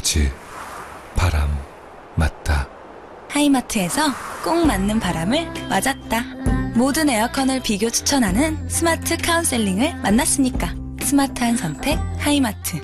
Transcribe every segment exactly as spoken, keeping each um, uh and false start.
브리즈 바람 맞다. 하이마트에서 꼭 맞는 바람을 맞았다. 모든 에어컨을 비교 추천하는 스마트 카운셀링을 만났으니까 스마트한 선택 하이마트.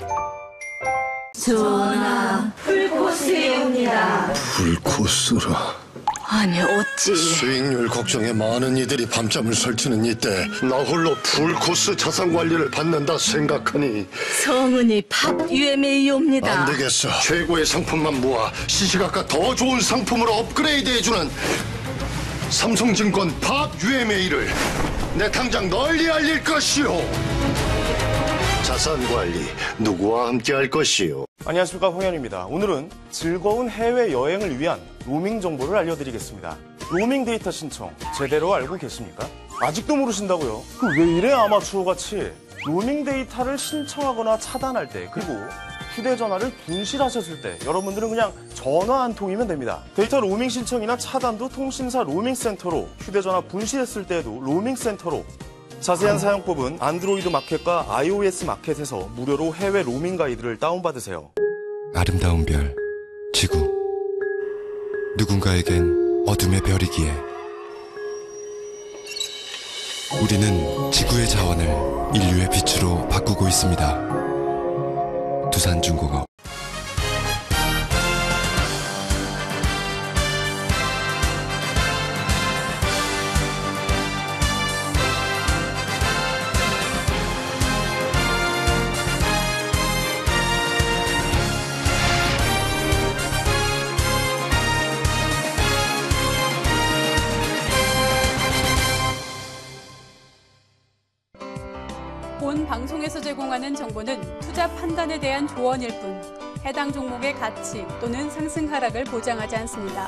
전하, 풀코스입니다. 풀코스라. 아니 어찌 수익률 걱정에 많은 이들이 밤잠을 설치는 이때 나 홀로 풀코스 자산관리를 받는다 생각하니 성은이 밥 유에메이옵니다. 안 되겠어. 최고의 상품만 모아 시시각각 더 좋은 상품으로 업그레이드해주는 삼성증권 밥 유에메이를 내 당장 널리 알릴 것이오. 자산관리 누구와 함께 할 것이오. 안녕하십니까, 홍현입니다. 오늘은 즐거운 해외여행을 위한 로밍 정보를 알려드리겠습니다. 로밍 데이터 신청 제대로 알고 계십니까? 아직도 모르신다고요? 왜 이래 아마추어같이. 로밍 데이터를 신청하거나 차단할 때, 그리고 휴대전화를 분실하셨을 때 여러분들은 그냥 전화 한 통이면 됩니다. 데이터 로밍 신청이나 차단도 통신사 로밍센터로, 휴대전화 분실했을 때에도 로밍센터로. 자세한 사용법은 안드로이드 마켓과 아이오에스 마켓에서 무료로 해외 로밍 가이드를 다운받으세요. 아름다운 별, 지구. 누군가에겐 어둠의 별이기에 우리는 지구의 자원을 인류의 빛으로 바꾸고 있습니다. 두산중공업. 본 방송에서 제공하는 정보는 투자 판단에 대한 조언일 뿐 해당 종목의 가치 또는 상승 하락을 보장하지 않습니다.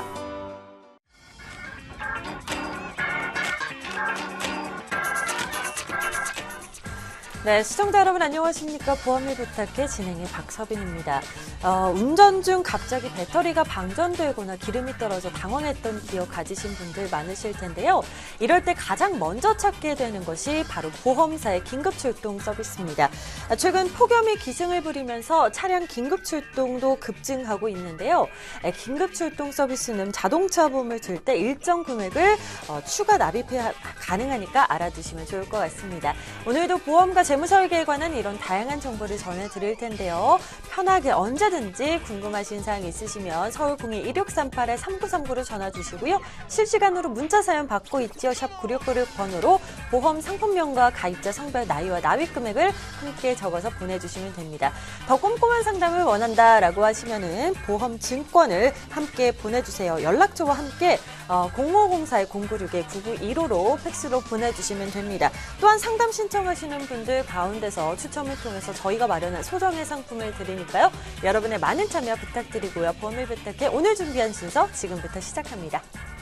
네, 시청자 여러분 안녕하십니까. 보험을 부탁해 진행의 박서빈입니다. 어, 운전 중 갑자기 배터리가 방전되거나 기름이 떨어져 당황했던 기억 가지신 분들 많으실 텐데요. 이럴 때 가장 먼저 찾게 되는 것이 바로 보험사의 긴급출동 서비스입니다. 최근 폭염이 기승을 부리면서 차량 긴급출동도 급증하고 있는데요. 긴급출동 서비스는 자동차 보험을 들 때 일정 금액을 어, 추가 납입해 가능하니까 알아두시면 좋을 것 같습니다. 오늘도 보험과 재무설계에 관한 이런 다양한 정보를 전해드릴 텐데요. 편하게 언제든지 궁금하신 사항 있으시면 서울 공이 일육삼팔 삼구삼구로 전화 주시고요. 실시간으로 문자 사연 받고 있죠. 샵 구육구육 번호로 보험 상품명과 가입자 성별, 나이와 납입 금액을 함께 적어서 보내주시면 됩니다. 더 꼼꼼한 상담을 원한다라고 하시면은 보험 증권을 함께 보내주세요. 연락처와 함께 어, 공오공사 공구육 구구일오로 팩스로 보내주시면 됩니다. 또한 상담 신청하시는 분들 가운데서 추첨을 통해서 저희가 마련한 소정의 상품을 드리니까요. 여러분의 많은 참여 부탁드리고요. 보험을 부탁해 오늘 준비한 순서 지금부터 시작합니다.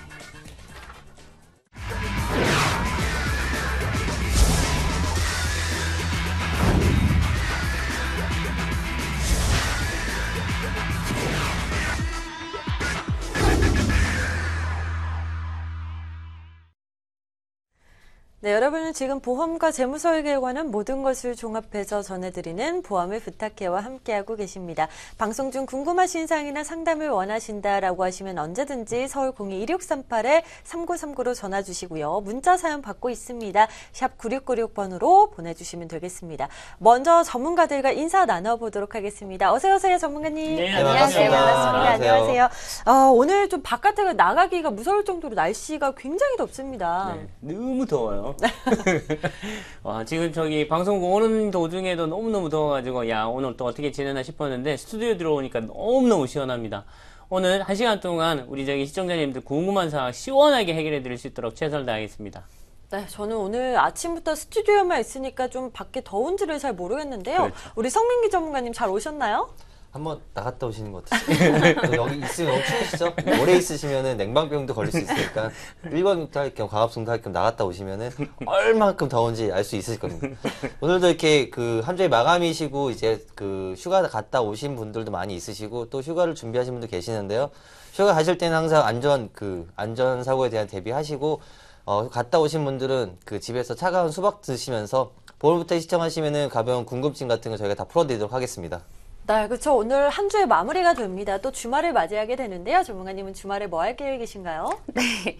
네, 여러분은 지금 보험과 재무설계에 관한 모든 것을 종합해서 전해드리는 보험을 부탁해와 함께하고 계십니다. 방송 중 궁금하신 사항이나 상담을 원하신다라고 하시면 언제든지 서울 공이 일육삼팔 삼구삼구로 전화 주시고요. 문자 사연 받고 있습니다. 샵 구육구육 번호로 보내주시면 되겠습니다. 먼저 전문가들과 인사 나눠보도록 하겠습니다. 어서 오세요, 전문가님. 네, 안녕하세요. 반갑습니다. 안녕하세요. 안녕하세요. 어, 오늘 좀 바깥에 나가기가 무서울 정도로 날씨가 굉장히 덥습니다. 네, 너무 더워요. 와, 지금 저기 방송국 오는 도중에도 너무너무 더워가지고 야, 오늘 또 어떻게 지내나 싶었는데 스튜디오 들어오니까 너무너무 시원합니다. 오늘 한 시간 동안 우리 저기 시청자님들 궁금한 사항 시원하게 해결해 드릴 수 있도록 최선을 다하겠습니다. 네, 저는 오늘 아침부터 스튜디오에만 있으니까 좀 밖에 더운지를 잘 모르겠는데요. 그렇죠. 우리 성민기 전문가님 잘 오셨나요? 한번 나갔다 오시는 것 같아요. 여기 있으면 너무 추우시죠? 오래 있으시면 냉방병도 걸릴 수 있으니까 일반도 할 겸 광합성도 할 겸 나갔다 오시면 얼만큼 더운지 알 수 있으실 겁니다. 오늘도 이렇게 그 한 주의 마감이시고 이제 그 휴가 갔다 오신 분들도 많이 있으시고 또 휴가를 준비하신 분도 계시는데요. 휴가 가실 때는 항상 안전 그 안전 사고에 대한 대비하시고 어, 갔다 오신 분들은 그 집에서 차가운 수박 드시면서 보험부터 시청하시면은 가벼운 궁금증 같은 거 저희가 다 풀어드리도록 하겠습니다. 네, 그렇죠. 오늘 한 주의 마무리가 됩니다. 또 주말을 맞이하게 되는데요. 전문가님은 주말에 뭐 할 계획이신가요? 네,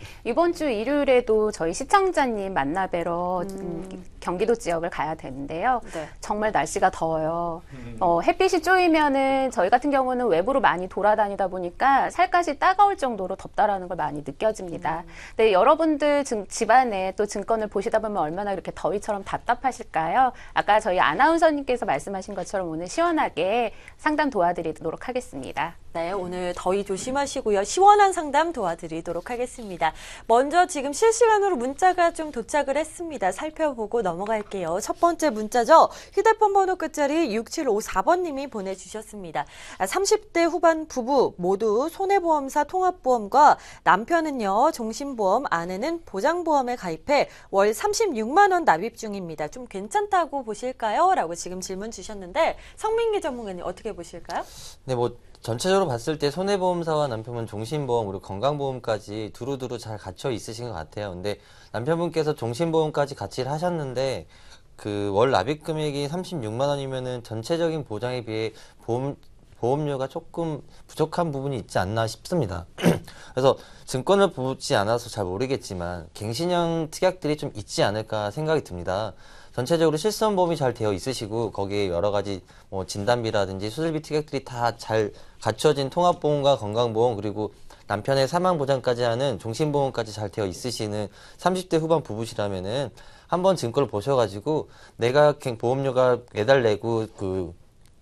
이번 주 일요일에도 저희 시청자님 만나 뵈러 음. 경기도 지역을 가야 되는데요. 네. 정말 날씨가 더워요. 음. 어, 햇빛이 쪼이면은 저희 같은 경우는 외부로 많이 돌아다니다 보니까 살갗이 따가울 정도로 덥다라는 걸 많이 느껴집니다. 음. 네, 여러분들 증, 집안에 또 증권을 보시다 보면 얼마나 이렇게 더위처럼 답답하실까요? 아까 저희 아나운서님께서 말씀하신 것처럼 오늘 시원하게 상담 도와드리도록 하겠습니다. 네, 오늘 더위 조심하시고요. 시원한 상담 도와드리도록 하겠습니다. 먼저 지금 실시간으로 문자가 좀 도착을 했습니다. 살펴보고 넘어갈게요. 첫 번째 문자죠. 휴대폰 번호 끝자리 육칠오사 번님이 보내주셨습니다. 삼십 대 후반 부부 모두 손해보험사 통합보험과 남편은요 종신보험, 아내는 보장보험에 가입해 월 삼십육만 원 납입 중입니다. 좀 괜찮다고 보실까요? 라고 지금 질문 주셨는데 성민기 전문가님 어떻게 보실까요? 네, 뭐 전체적으로 봤을 때 손해보험사와 남편분 종신보험 그리고 건강보험까지 두루두루 잘 갖춰 있으신 것 같아요. 근데 남편분께서 종신보험까지 같이 하셨는데 그 월 납입 금액이 삼십육만 원이면은 전체적인 보장에 비해 보험 보험료가 조금 부족한 부분이 있지 않나 싶습니다. 그래서 증권을 보지 않아서 잘 모르겠지만 갱신형 특약들이 좀 있지 않을까 생각이 듭니다. 전체적으로 실손보험이 잘 되어 있으시고 거기에 여러 가지 뭐 진단비라든지 수술비 특약들이 다 잘 갖춰진 통합보험과 건강보험 그리고 남편의 사망보장까지 하는 종신보험까지 잘 되어 있으시는 삼십 대 후반 부부시라면은 한번 증권을 보셔가지고 내가 보험료가 매달 내고 그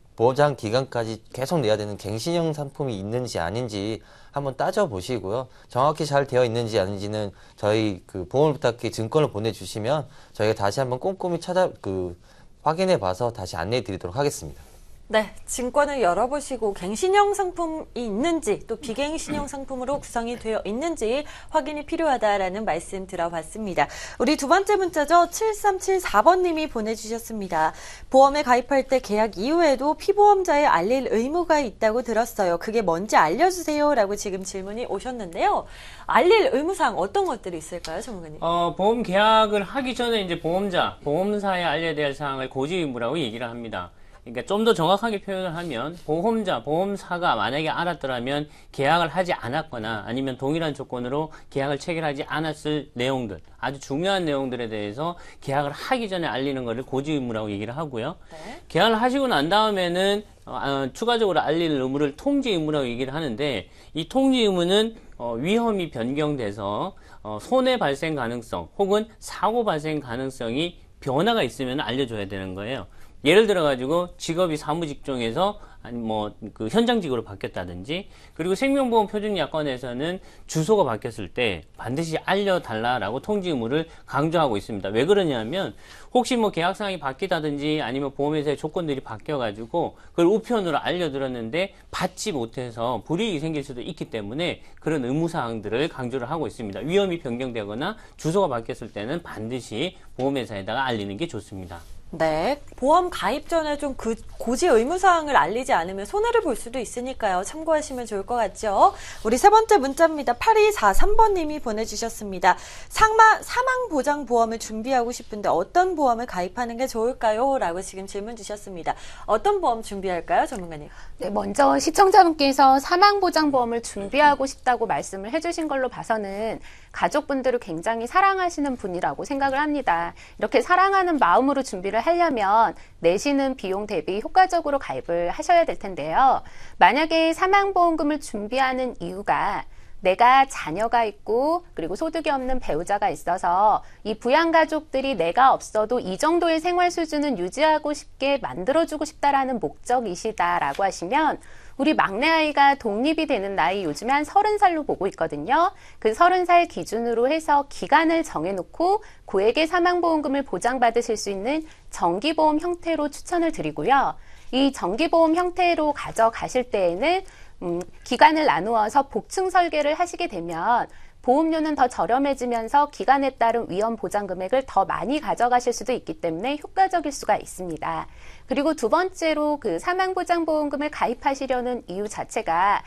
보장 기간까지 계속 내야 되는 갱신형 상품이 있는지 아닌지 한번 따져보시고요. 정확히 잘 되어 있는지 아닌지는 저희 그 보험을 부탁해 증권을 보내주시면 저희가 다시 한번 꼼꼼히 찾아 그 확인해 봐서 다시 안내해 드리도록 하겠습니다. 네, 증권을 열어보시고 갱신형 상품이 있는지 또 비갱신형 상품으로 구성이 되어 있는지 확인이 필요하다라는 말씀 들어봤습니다. 우리 두 번째 문자죠. 칠삼칠사 번님이 보내주셨습니다. 보험에 가입할 때 계약 이후에도 피보험자에 알릴 의무가 있다고 들었어요. 그게 뭔지 알려주세요. 라고 지금 질문이 오셨는데요. 알릴 의무사항 어떤 것들이 있을까요, 전문가님? 어, 보험 계약을 하기 전에 이제 보험자, 보험사에 알려야 될 사항을 고지 의무라고 얘기를 합니다. 그러니까 좀 더 정확하게 표현을 하면 보험자, 보험사가 만약에 알았더라면 계약을 하지 않았거나 아니면 동일한 조건으로 계약을 체결하지 않았을 내용들, 아주 중요한 내용들에 대해서 계약을 하기 전에 알리는 것을 고지 의무라고 얘기를 하고요. 네. 계약을 하시고 난 다음에는 어, 어, 추가적으로 알릴 의무를 통지 의무라고 얘기를 하는데 이 통지 의무는 어, 위험이 변경돼서 어, 손해 발생 가능성 혹은 사고 발생 가능성이 변화가 있으면 알려줘야 되는 거예요. 예를 들어가지고 직업이 사무직종에서 아니 뭐 그 현장직으로 바뀌었다든지 그리고 생명보험 표준약관에서는 주소가 바뀌었을 때 반드시 알려달라라고 통지 의무를 강조하고 있습니다. 왜 그러냐면 혹시 뭐 계약사항이 바뀌다든지 아니면 보험회사의 조건들이 바뀌어가지고 그걸 우편으로 알려드렸는데 받지 못해서 불이익이 생길 수도 있기 때문에 그런 의무사항들을 강조를 하고 있습니다. 위험이 변경되거나 주소가 바뀌었을 때는 반드시 보험회사에다가 알리는 게 좋습니다. 네, 보험 가입 전에 좀 그 고지 의무사항을 알리지 않으면 손해를 볼 수도 있으니까요. 참고하시면 좋을 것 같죠. 우리 세 번째 문자입니다. 팔이사삼 번님이 보내주셨습니다. 상마, 사망보장보험을 준비하고 싶은데 어떤 보험을 가입하는 게 좋을까요? 라고 지금 질문 주셨습니다. 어떤 보험 준비할까요, 전문가님? 네, 먼저 시청자분께서 사망보장보험을 준비하고 싶다고 말씀을 해주신 걸로 봐서는 가족분들을 굉장히 사랑하시는 분이라고 생각을 합니다. 이렇게 사랑하는 마음으로 준비를 하려면 내시는 비용 대비 효과적으로 가입을 하셔야 될 텐데요. 만약에 사망보험금을 준비하는 이유가 내가 자녀가 있고 그리고 소득이 없는 배우자가 있어서 이 부양가족들이 내가 없어도 이 정도의 생활 수준은 유지하고 싶게 만들어주고 싶다라는 목적이시다라고 하시면 우리 막내 아이가 독립이 되는 나이 요즘에 한 서른 살로 보고 있거든요. 그 서른 살 기준으로 해서 기간을 정해놓고 고액의 사망보험금을 보장받으실 수 있는 정기보험 형태로 추천을 드리고요. 이 정기보험 형태로 가져가실 때에는 음, 기간을 나누어서 복층 설계를 하시게 되면 보험료는 더 저렴해지면서 기간에 따른 위험 보장 금액을 더 많이 가져가실 수도 있기 때문에 효과적일 수가 있습니다. 그리고 두 번째로 그 사망보장보험금을 가입하시려는 이유 자체가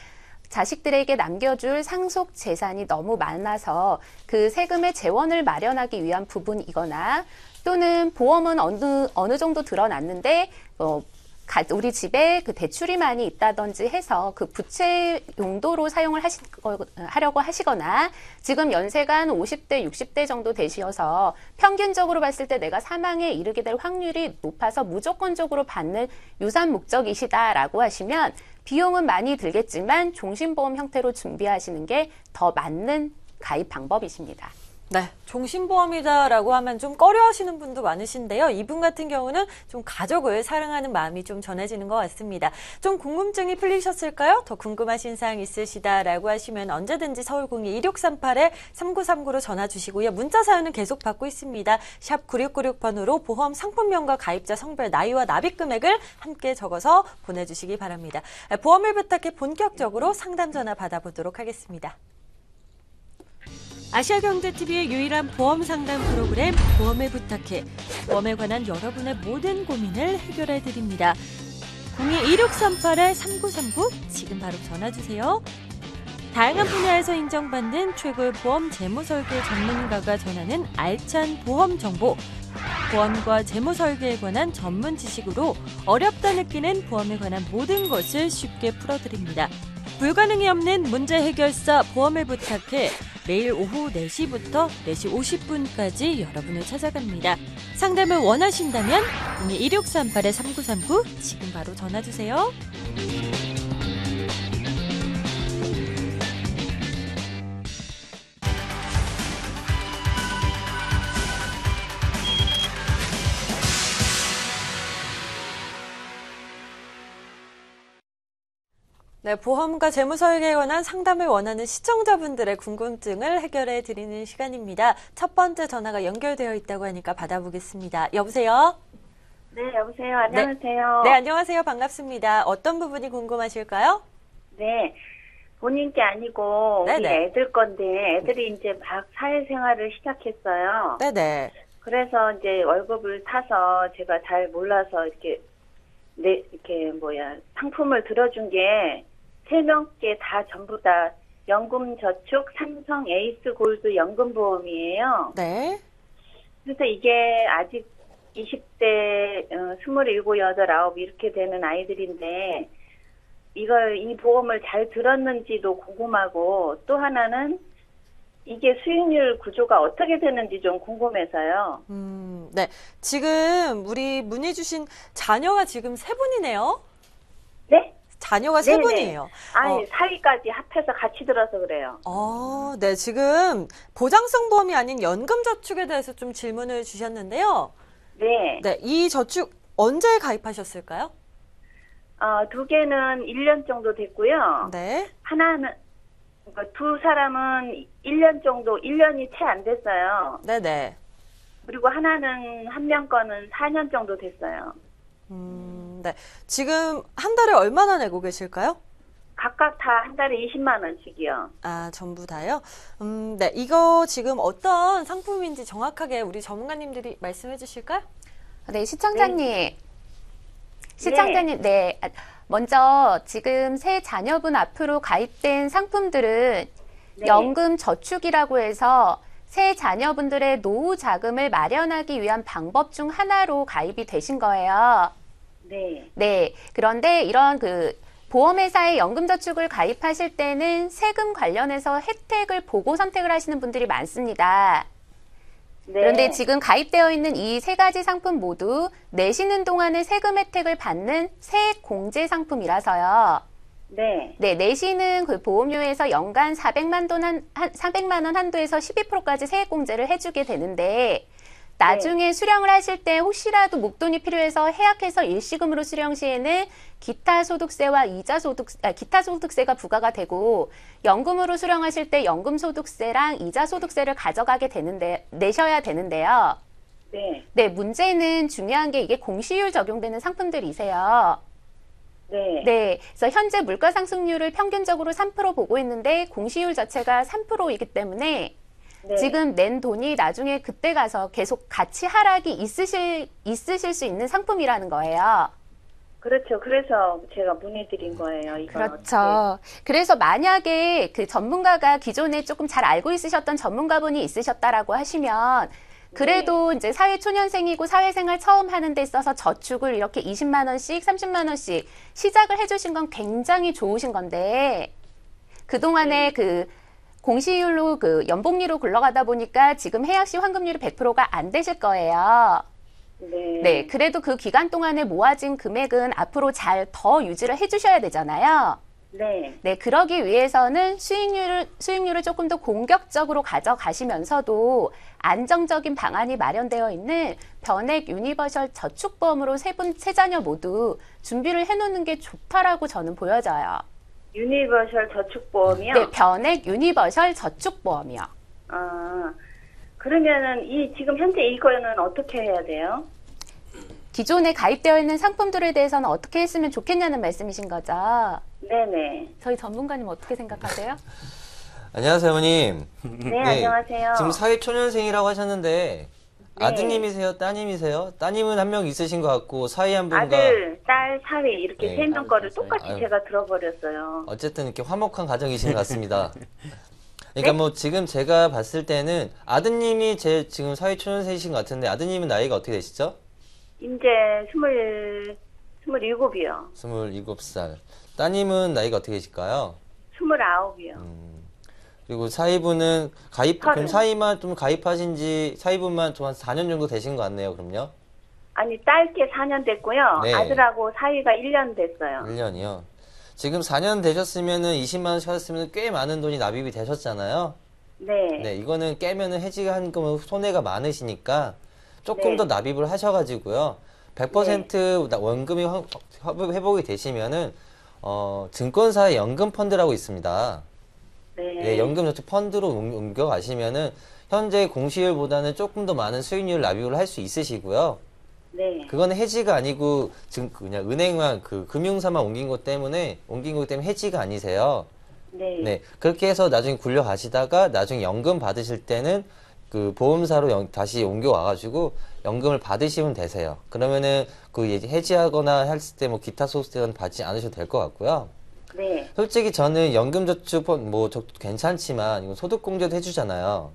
자식들에게 남겨줄 상속 재산이 너무 많아서 그 세금의 재원을 마련하기 위한 부분이거나 또는 보험은 어느, 어느 정도 드러났는데 어, 가- 우리 집에 그 대출이 많이 있다든지 해서 그 부채 용도로 사용을 하시, 어, 하려고 하시거나 지금 연세가 한 오십 대, 육십 대 정도 되셔서 평균적으로 봤을 때 내가 사망에 이르게 될 확률이 높아서 무조건적으로 받는 유산 목적이시다라고 하시면 비용은 많이 들겠지만 종신보험 형태로 준비하시는 게 더 맞는 가입 방법이십니다. 네, 종신보험이다라고 하면 좀 꺼려하시는 분도 많으신데요. 이분 같은 경우는 좀 가족을 사랑하는 마음이 좀 전해지는 것 같습니다. 좀 궁금증이 풀리셨을까요? 더 궁금하신 사항 있으시다라고 하시면 언제든지 서울 공이 일육삼팔 삼구삼구로 전화 주시고요. 문자 사연은 계속 받고 있습니다. 샵 구육구육 번으로 보험 상품명과 가입자 성별, 나이와 납입 금액을 함께 적어서 보내주시기 바랍니다. 보험을 부탁해 본격적으로 상담 전화 받아보도록 하겠습니다. 아시아경제티비의 유일한 보험 상담 프로그램 보험을 부탁해 보험에 관한 여러분의 모든 고민을 해결해 드립니다. 공이 일육삼팔 삼구삼구 지금 바로 전화 주세요. 다양한 분야에서 인정받는 최고의 보험 재무설계 전문가가 전하는 알찬 보험 정보, 보험과 재무설계에 관한 전문 지식으로 어렵다 느끼는 보험에 관한 모든 것을 쉽게 풀어드립니다. 불가능이 없는 문제 해결사 보험을 부탁해 매일 오후 네 시부터 네 시 오십 분까지 여러분을 찾아갑니다. 상담을 원하신다면 공이 일육삼팔 삼구삼구 지금 바로 전화주세요. 네, 보험과 재무설계에 관한 상담을 원하는 시청자분들의 궁금증을 해결해 드리는 시간입니다. 첫 번째 전화가 연결되어 있다고 하니까 받아보겠습니다. 여보세요? 네, 여보세요. 안녕하세요. 네, 네, 안녕하세요. 반갑습니다. 어떤 부분이 궁금하실까요? 네, 본인 게 아니고 우리 네네. 애들 건데 애들이 이제 막 사회생활을 시작했어요. 네네. 그래서 이제 월급을 타서 제가 잘 몰라서 이렇게 네, 이렇게 뭐야 상품을 들어준 게 세 명께 다 전부 다 연금저축 삼성 에이스 골드 연금보험이에요. 네. 그래서 이게 아직 이십 대, 어, 스물일곱, 여덟, 아홉 이렇게 되는 아이들인데 이걸 이 보험을 잘 들었는지도 궁금하고 또 하나는 이게 수익률 구조가 어떻게 되는지 좀 궁금해서요. 음, 네. 지금 우리 문의 주신 자녀가 지금 세 분이네요. 네? 자녀가 세 네네. 분이에요. 아니, 어. 사위까지 합해서 같이 들어서 그래요. 어, 네. 지금 보장성 보험이 아닌 연금저축에 대해서 좀 질문을 주셨는데요. 네. 네. 이 저축 언제 가입하셨을까요? 어, 두 개는 일 년 정도 됐고요. 네. 하나는, 그러니까 두 사람은 일 년 정도, 일 년이 채 안 됐어요. 네네. 그리고 하나는, 한 명 거는 사 년 정도 됐어요. 음, 네. 지금 한 달에 얼마나 내고 계실까요? 각각 다 한 달에 이십만 원씩이요. 아, 전부 다요? 음, 네. 이거 지금 어떤 상품인지 정확하게 우리 전문가님들이 말씀해 주실까요? 네, 시청자님. 시청자님, 네. 먼저 지금 새 자녀분 앞으로 가입된 상품들은 네. 연금 저축이라고 해서 새 자녀분들의 노후 자금을 마련하기 위한 방법 중 하나로 가입이 되신 거예요. 네. 네. 그런데 이런 그 보험회사에 연금저축을 가입하실 때는 세금 관련해서 혜택을 보고 선택을 하시는 분들이 많습니다. 네. 그런데 지금 가입되어 있는 이 세 가지 상품 모두 내시는 동안에 세금 혜택을 받는 세액 공제 상품이라서요. 네. 네, 내시는 그 보험료에서 연간 사백만 돈 한, 한 사백만 원 한도에서 십이 퍼센트까지 세액 공제를 해주게 되는데 나중에 네. 수령을 하실 때 혹시라도 목돈이 필요해서 해약해서 일시금으로 수령 시에는 기타 소득세와 이자 소득 아, 기타 소득세가 부과가 되고 연금으로 수령하실 때 연금 소득세랑 이자 소득세를 가져가게 되는데 내셔야 되는데요. 네. 네, 문제는 중요한 게 이게 공시율 적용되는 상품들이세요. 네. 네. 그래서 현재 물가 상승률을 평균적으로 삼 퍼센트 보고 있는데 공시율 자체가 삼 퍼센트이기 때문에 네. 지금 낸 돈이 나중에 그때 가서 계속 가치 하락이 있으실, 있으실 수 있는 상품이라는 거예요. 그렇죠. 그래서 제가 문의드린 거예요. 이건 그렇죠. 어떻게. 그래서 만약에 그 전문가가 기존에 조금 잘 알고 있으셨던 전문가분이 있으셨다라고 하시면 그래도 이제 사회초년생이고 사회생활 처음 하는 데 있어서 저축을 이렇게 이십만 원씩, 삼십만 원씩 시작을 해주신 건 굉장히 좋으신 건데, 그동안에 그 공시율로 그 연봉리로 굴러가다 보니까 지금 해약시 환급률이 백 퍼센트가 안 되실 거예요. 네. 네, 그래도 그 기간 동안에 모아진 금액은 앞으로 잘 더 유지를 해주셔야 되잖아요. 네. 네, 그러기 위해서는 수익률을, 수익률을 조금 더 공격적으로 가져가시면서도 안정적인 방안이 마련되어 있는 변액 유니버셜 저축보험으로 세 분, 세 자녀 모두 준비를 해놓는 게 좋다라고 저는 보여져요. 유니버셜 저축보험이요? 네, 변액 유니버셜 저축보험이요. 아, 그러면은 이 지금 현재 이거는 어떻게 해야 돼요? 기존에 가입되어 있는 상품들에 대해서는 어떻게 했으면 좋겠냐는 말씀이신 거죠? 네네. 저희 전문가님 어떻게 생각하세요? 안녕하세요, 어머님. 네, 안녕하세요. 지금 사회초년생이라고 하셨는데 네. 아드님이세요? 따님이세요? 따님은 한 명 있으신 것 같고 사위 한 분과 아들, 딸, 사위 이렇게 네. 세 명 거를 똑같이 아유. 제가 들어버렸어요. 어쨌든 이렇게 화목한 가정이신 것 같습니다. 그러니까 뭐 지금 제가 봤을 때는 아드님이 제 지금 사회초년생이신 것 같은데 아드님은 나이가 어떻게 되시죠? 이제 스물, 스물일곱이요. 스물일곱 살. 따님은 나이가 어떻게 되실까요? 스물아홉이요. 그리고 사위분은 가입, 그럼 서른. 사위만 좀 가입하신 지, 사위분만 좀 한 사 년 정도 되신 것 같네요, 그럼요? 아니, 딸께 사 년 됐고요. 네. 아들하고 사위가 일 년 됐어요. 일 년이요. 지금 사 년 되셨으면은 이십만 원씩 하셨으면 꽤 많은 돈이 납입이 되셨잖아요? 네. 네, 이거는 깨면은 해지가 한 거면 손해가 많으시니까 조금 네. 더 납입을 하셔가지고요. 백 퍼센트 원금이 화- 화- 회복이 되시면은, 어, 증권사의 연금 펀드라고 있습니다. 네. 네, 연금 저축 펀드로 옮- 옮겨가시면은 현재 공시율보다는 조금 더 많은 수익률을 납입을 할 수 있으시고요. 네. 그거는 해지가 아니고 지금 그냥 은행만 그 금융사만 옮긴 것 때문에 옮긴 것 때문에 해지가 아니세요. 네. 네, 그렇게 해서 나중에 굴려 가시다가 나중에 연금 받으실 때는 그 보험사로 연- 다시 옮겨 와가지고 연금을 받으시면 되세요. 그러면은 그 이제 해지하거나 했을 때 뭐 기타 소득세는 받지 않으셔도 될 것 같고요. 네. 솔직히 저는 연금저축 뭐 저- 괜찮지만 이거 소득공제도 해주잖아요.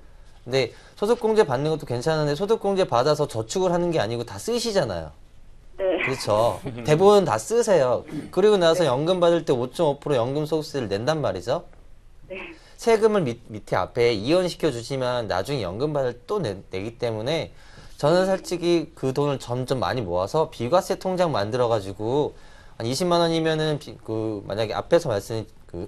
근데 소득공제 받는 것도 괜찮은데 소득공제 받아서 저축을 하는 게 아니고 다 쓰시잖아요. 네. 그렇죠. 대부분 다 쓰세요. 그리고 나서 연금 받을 때 오 점 오 퍼센트 연금 소득세를 낸단 말이죠. 네. 세금을 밑, 밑에 앞에 이연시켜 주시면 나중에 연금 받을 또 내, 내기 때문에 저는 솔직히 그 돈을 점점 많이 모아서 비과세 통장 만들어 가지고 한 이십만 원이면은 비, 그 만약에 앞에서 말씀 그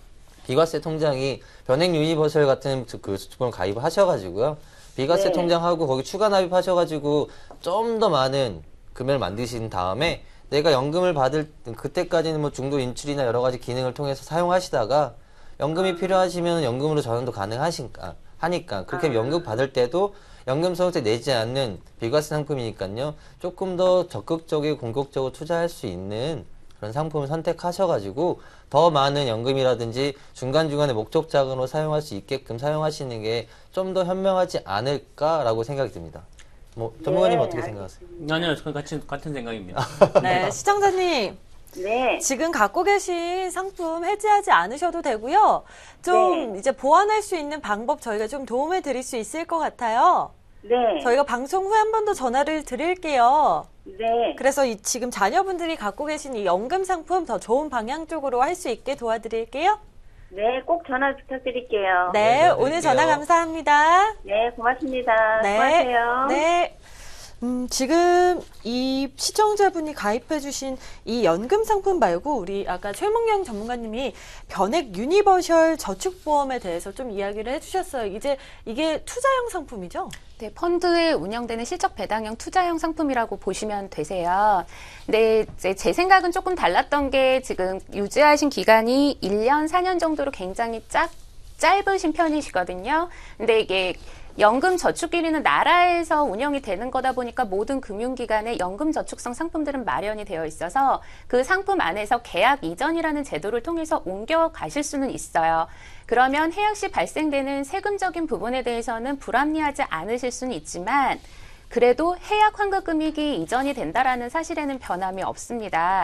비과세 통장이 변액 유니버설 같은 그 수축보험 가입을 하셔가지고요. 비과세 네. 통장하고 거기 추가 납입하셔가지고 좀 더 많은 금액을 만드신 다음에 내가 연금을 받을 그때까지는 뭐 중도 인출이나 여러 가지 기능을 통해서 사용하시다가 연금이 필요하시면 연금으로 전환도 가능하시니까 하니까 그렇게 아. 연금 받을 때도 연금 소득세 내지 않는 비과세 상품이니까요. 조금 더 적극적이고 공격적으로 투자할 수 있는 그런 상품을 선택하셔가지고 더 많은 연금이라든지 중간중간에 목적 자금으로 사용할 수 있게끔 사용하시는 게 좀 더 현명하지 않을까라고 생각이 듭니다. 뭐 전문가님 네, 어떻게 생각하세요? 아니요, 저 같은, 같은 생각입니다. 네, 시청자님. 네. 지금 갖고 계신 상품 해지하지 않으셔도 되고요. 좀 네. 이제 보완할 수 있는 방법 저희가 좀 도움을 드릴 수 있을 것 같아요. 네. 저희가 방송 후에 한 번 더 전화를 드릴게요. 네. 그래서 이 지금 자녀분들이 갖고 계신 이 연금 상품 더 좋은 방향 쪽으로 할 수 있게 도와드릴게요. 네, 꼭 전화 부탁드릴게요. 네, 네, 오늘 전화 드릴게요. 감사합니다. 네, 고맙습니다. 네. 수고하세요. 네. 음, 지금 이 시청자분이 가입해주신 이 연금 상품 말고 우리 아까 최문경 전문가님이 변액 유니버셜 저축보험에 대해서 좀 이야기를 해주셨어요. 이제 이게 투자형 상품이죠? 네, 펀드에 운영되는 실적 배당형 투자형 상품이라고 보시면 되세요. 근데 이제 제 생각은 조금 달랐던 게 지금 유지하신 기간이 일 년, 사 년 정도로 굉장히 짧, 짧으신 편이시거든요. 근데 이게 연금 저축 일 위는 나라에서 운영이 되는 거다 보니까 모든 금융기관에 연금 저축성 상품들은 마련이 되어 있어서 그 상품 안에서 계약 이전이라는 제도를 통해서 옮겨 가실 수는 있어요. 그러면 해약 시 발생되는 세금적인 부분에 대해서는 불합리하지 않으실 수는 있지만 그래도 해약 환급 금액이 이전이 된다라는 사실에는 변함이 없습니다.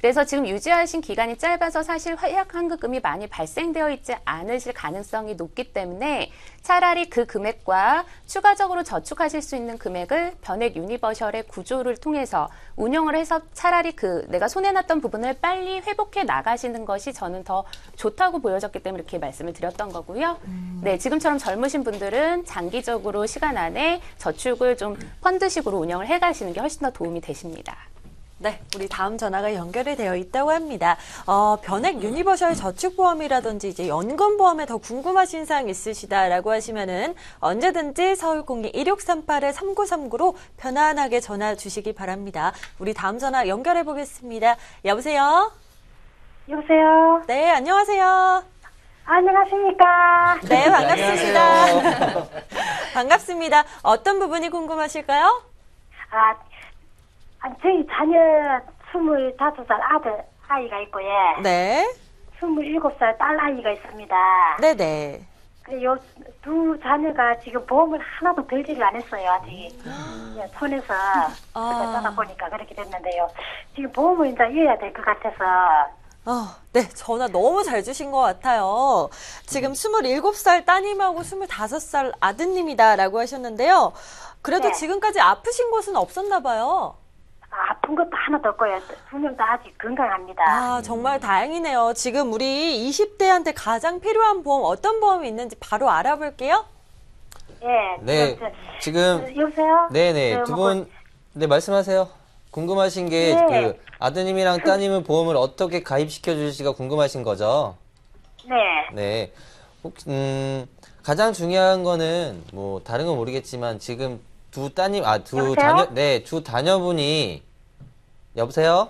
그래서 지금 유지하신 기간이 짧아서 사실违약환급금이 많이 발생되어 있지 않으실 가능성이 높기 때문에 차라리 그 금액과 추가적으로 저축하실 수 있는 금액을 변액 유니버셜의 구조를 통해서 운용을 해서 차라리 그 내가 손해났던 부분을 빨리 회복해 나가시는 것이 저는 더 좋다고 보여졌기 때문에 이렇게 말씀을 드렸던 거고요. 음. 네, 지금처럼 젊으신 분들은 장기적으로 시간 안에 저축을 좀 펀드식으로 운영을 해 가시는 게 훨씬 더 도움이 되십니다. 네, 우리 다음 전화가 연결이 되어 있다고 합니다. 어, 변액 유니버셜 저축보험이라든지 이제 연금보험에 더 궁금하신 사항 있으시다라고 하시면은 언제든지 서울 공이 일육삼팔 삼구삼구로 편안하게 전화 주시기 바랍니다. 우리 다음 전화 연결해 보겠습니다. 여보세요? 여보세요? 네, 안녕하세요. 안녕하십니까? 네, 반갑습니다. 반갑습니다. 어떤 부분이 궁금하실까요? 아, 아, 저희 자녀 스물다섯 살 아들 아이가 있고, 예. 네. 스물일곱 살 딸 아이가 있습니다. 네네. 근데 요 두 자녀가 지금 보험을 하나도 들지를 안 했어요, 아직. 예, 손에서 아. 따다 보니까 그렇게 됐는데요. 지금 보험을 이제 이어야 될 것 같아서. 어, 네, 전화 너무 잘 주신 것 같아요. 지금 스물일곱 살 따님하고 스물다섯 살 아드님이다라고 하셨는데요. 그래도 네. 지금까지 아프신 곳은 없었나 봐요. 아픈 것도 하나도 없고요. 두 명 다 아직 건강합니다. 아, 정말 다행이네요. 지금 우리 이십 대한테 가장 필요한 보험 어떤 보험이 있는지 바로 알아볼게요. 예. 네, 저, 지금 여보세요? 네네 저, 두 뭐, 분 네 말씀하세요. 궁금하신 게 네. 그 아드님이랑 따님은 보험을 어떻게 가입시켜 주실지가 궁금하신 거죠? 네. 네. 혹- 음, 가장 중요한 거는 뭐 다른 건 모르겠지만 지금 두 따님 아 두 여보세요? 자녀 네, 두 자녀분이 여보세요?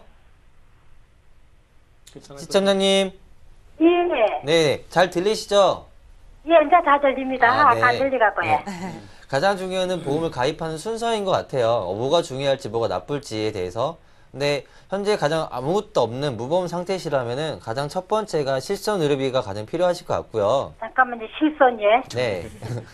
시청자님. 예. 네, 잘 들리시죠? 예, 이제 다 들립니다. 아, 네. 다 들리갖고요. 네. 가장 중요한 건 보험을 가입하는 순서인 것 같아요. 어, 뭐가 중요할지 뭐가 나쁠지에 대해서. 근데 현재 가장 아무것도 없는 무보험 상태시라면은 가장 첫 번째가 실손 의료비가 가장 필요하실 것 같고요. 잠깐만요, 실손, 예. 네.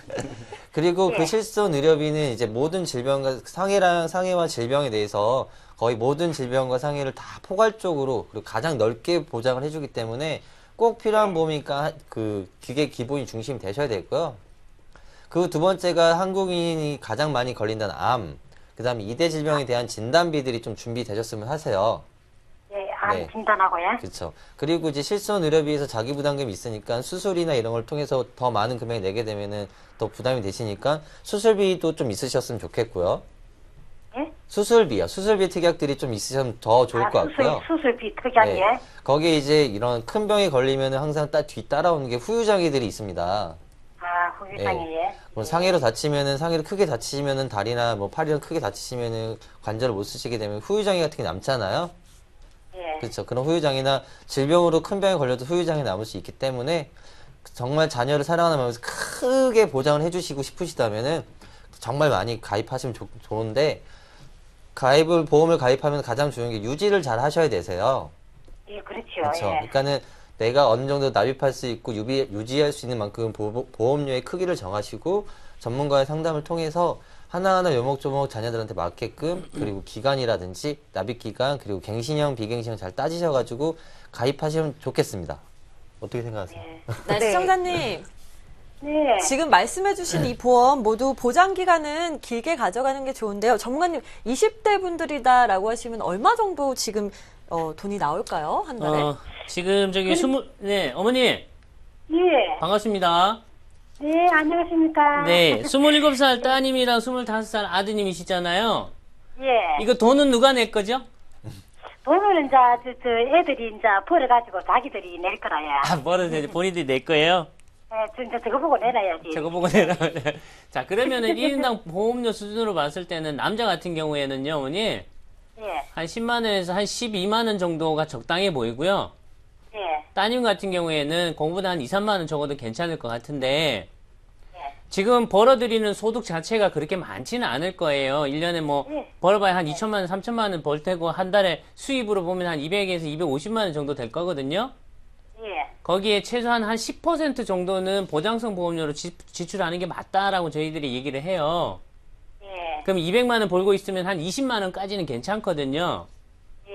그리고 예. 그 실손 의료비는 이제 모든 질병과 상해랑 상해와 질병에 대해서 거의 모든 질병과 상해를 다 포괄적으로 그리고 가장 넓게 보장을 해주기 때문에 꼭 필요한 보험이니까 그 그게 기본이 중심이 되셔야 되고요. 그 두 번째가 한국인이 가장 많이 걸린다는 암, 그 다음에 이대 질병에 대한 진단비들이 좀 준비되셨으면 하세요. 예, 암 네. 진단하고요. 그렇죠. 그리고 이제 실손 의료비에서 자기 부담금이 있으니까 수술이나 이런 걸 통해서 더 많은 금액을 내게 되면은 더 부담이 되시니까 수술비도 좀 있으셨으면 좋겠고요. 예? 수술비요. 수술비 특약들이 좀 있으시면 더 좋을 아, 것 수술, 같고요. 수술비 특약이요? 네. 거기에 이제 이런 큰 병에 걸리면은 항상 따, 뒤 따라오는 게 후유장애들이 있습니다. 아, 후유장애, 예. 뭐 상해로 다치면은 상해로 크게 다치시면은 다리나 뭐 팔이랑 크게 다치시면은 관절을 못 쓰시게 되면 후유장애 같은 게 남잖아요. 예. 그렇죠. 그런 후유장애나 질병으로 큰 병에 걸려도 후유장애 남을 수 있기 때문에 정말 자녀를 사랑하는 마음에서 크게 보장을 해주시고 싶으시다면은 정말 많이 가입하시면 좋, 좋은데 가입을 보험을 가입하면 가장 중요한 게 유지를 잘 하셔야 되세요. 예, 그렇죠. 그렇죠. 예. 그러니까는 내가 어느 정도 납입할 수 있고 유비, 유지할 수 있는 만큼 보, 보험료의 크기를 정하시고 전문가의 상담을 통해서 하나하나 요목조목 자녀들한테 맞게끔 그리고 기간이라든지 납입 기간 그리고 갱신형 비갱신형 잘 따지셔가지고 가입하시면 좋겠습니다. 어떻게 생각하세요? 네, 시청자님. 네. 지금 말씀해주신 이 보험 모두 보장 기간은 길게 가져가는 게 좋은데요. 전문가님, 이십 대 분들이다라고 하시면 얼마 정도 지금 어, 돈이 나올까요? 한 달에? 어, 지금 저기 스물, 네, 어머니, 예. 반갑습니다. 네, 안녕하십니까. 네, 스물일곱 살 따님이랑 스물다섯 살 아드님이시잖아요. 예. 이거 돈은 누가 낼 거죠? 돈은 이제, 저, 저 애들이 이제 벌어가지고 자기들이 낼 거라요. 아, 뭐를 이제 본인들이 낼 거예요? 예, 저, 이제 저거 보고 내놔야지. 저거 보고 내라. 자, 그러면은 일 인당 보험료 수준으로 봤을 때는 남자 같은 경우에는요, 어머니, 예. 한 십만 원에서 한 십이만 원 정도가 적당해 보이고요. 예. 따님 같은 경우에는 공보다 한 이, 삼만 원 적어도 괜찮을 것 같은데, 지금 벌어들이는 소득 자체가 그렇게 많지는 않을 거예요. 일 년에 뭐, 벌어봐야 한 이천만 원, 삼천만 원 벌 테고, 한 달에 수입으로 보면 한 이백에서 이백오십만 원 정도 될 거거든요. 예. 거기에 최소한 한 십 퍼센트 정도는 보장성 보험료로 지, 지출하는 게 맞다라고 저희들이 얘기를 해요. 예. 그럼 이백만 원 벌고 있으면 한 이십만 원까지는 괜찮거든요. 예.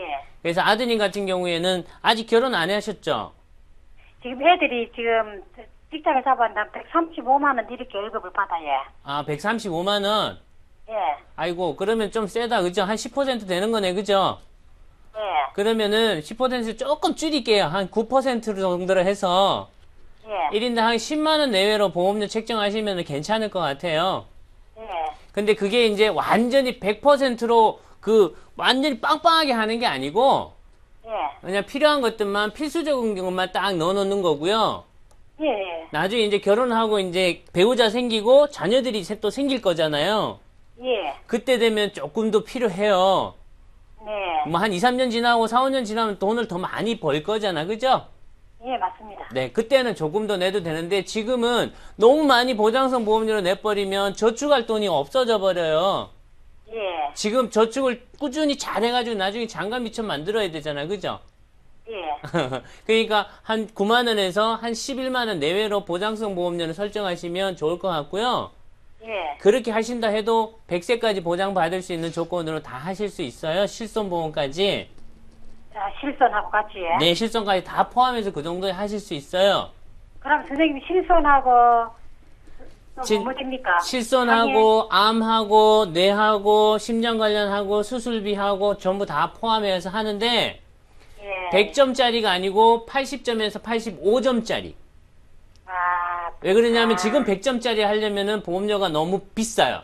그래서 아드님 같은 경우에는 아직 결혼 안 하셨죠? 지금 애들이 지금 직장에 잡았는데 백삼십오만 원 이렇게 월급을 받아요. 아, 백삼십오만 원? 예. 아이고, 그러면 좀 세다, 그죠? 한 십 퍼센트 되는 거네, 그죠? 예. 그러면은 십 퍼센트 조금 줄일게요. 한 구 퍼센트 정도로 해서 예. 일 인당 한 십만 원 내외로 보험료 책정하시면 괜찮을 것 같아요. 예. 근데 그게 이제 완전히 백 퍼센트로 그 완전히 빵빵하게 하는 게 아니고 예. 그냥 필요한 것들만 필수적인 것만 딱 넣어놓는 거고요. 예. 나중에 이제 결혼하고 이제 배우자 생기고 자녀들이 또 생길 거잖아요. 예. 그때 되면 조금 더 필요해요. 네. 뭐 한 이, 삼 년 지나고 사, 오 년 지나면 돈을 더 많이 벌 거잖아. 그죠? 예, 맞습니다. 네, 그때는 조금 더 내도 되는데 지금은 너무 많이 보장성 보험료를 내버리면 저축할 돈이 없어져 버려요. 예. 지금 저축을 꾸준히 잘해가지고 나중에 장관 미천 만들어야 되잖아. 그죠? 예. 그러니까 한 구만 원에서 한 십일만 원 내외로 보장성 보험료를 설정하시면 좋을 것 같고요. 예. 그렇게 하신다 해도 백 세까지 보장받을 수 있는 조건으로 다 하실 수 있어요. 실손보험까지. 자, 실손하고 같이. 예. 네, 실손까지 다 포함해서 그 정도에 하실 수 있어요. 그럼 선생님 실손하고 또 실- 뭐 됩니까? 실손하고 암하고 뇌하고 심장 관련하고 수술비하고 전부 다 포함해서 하는데 예. 백 점짜리가 아니고 팔십 점에서 팔십오 점짜리. 아, 왜 그러냐면 지금 백 점짜리 하려면은 보험료가 너무 비싸요.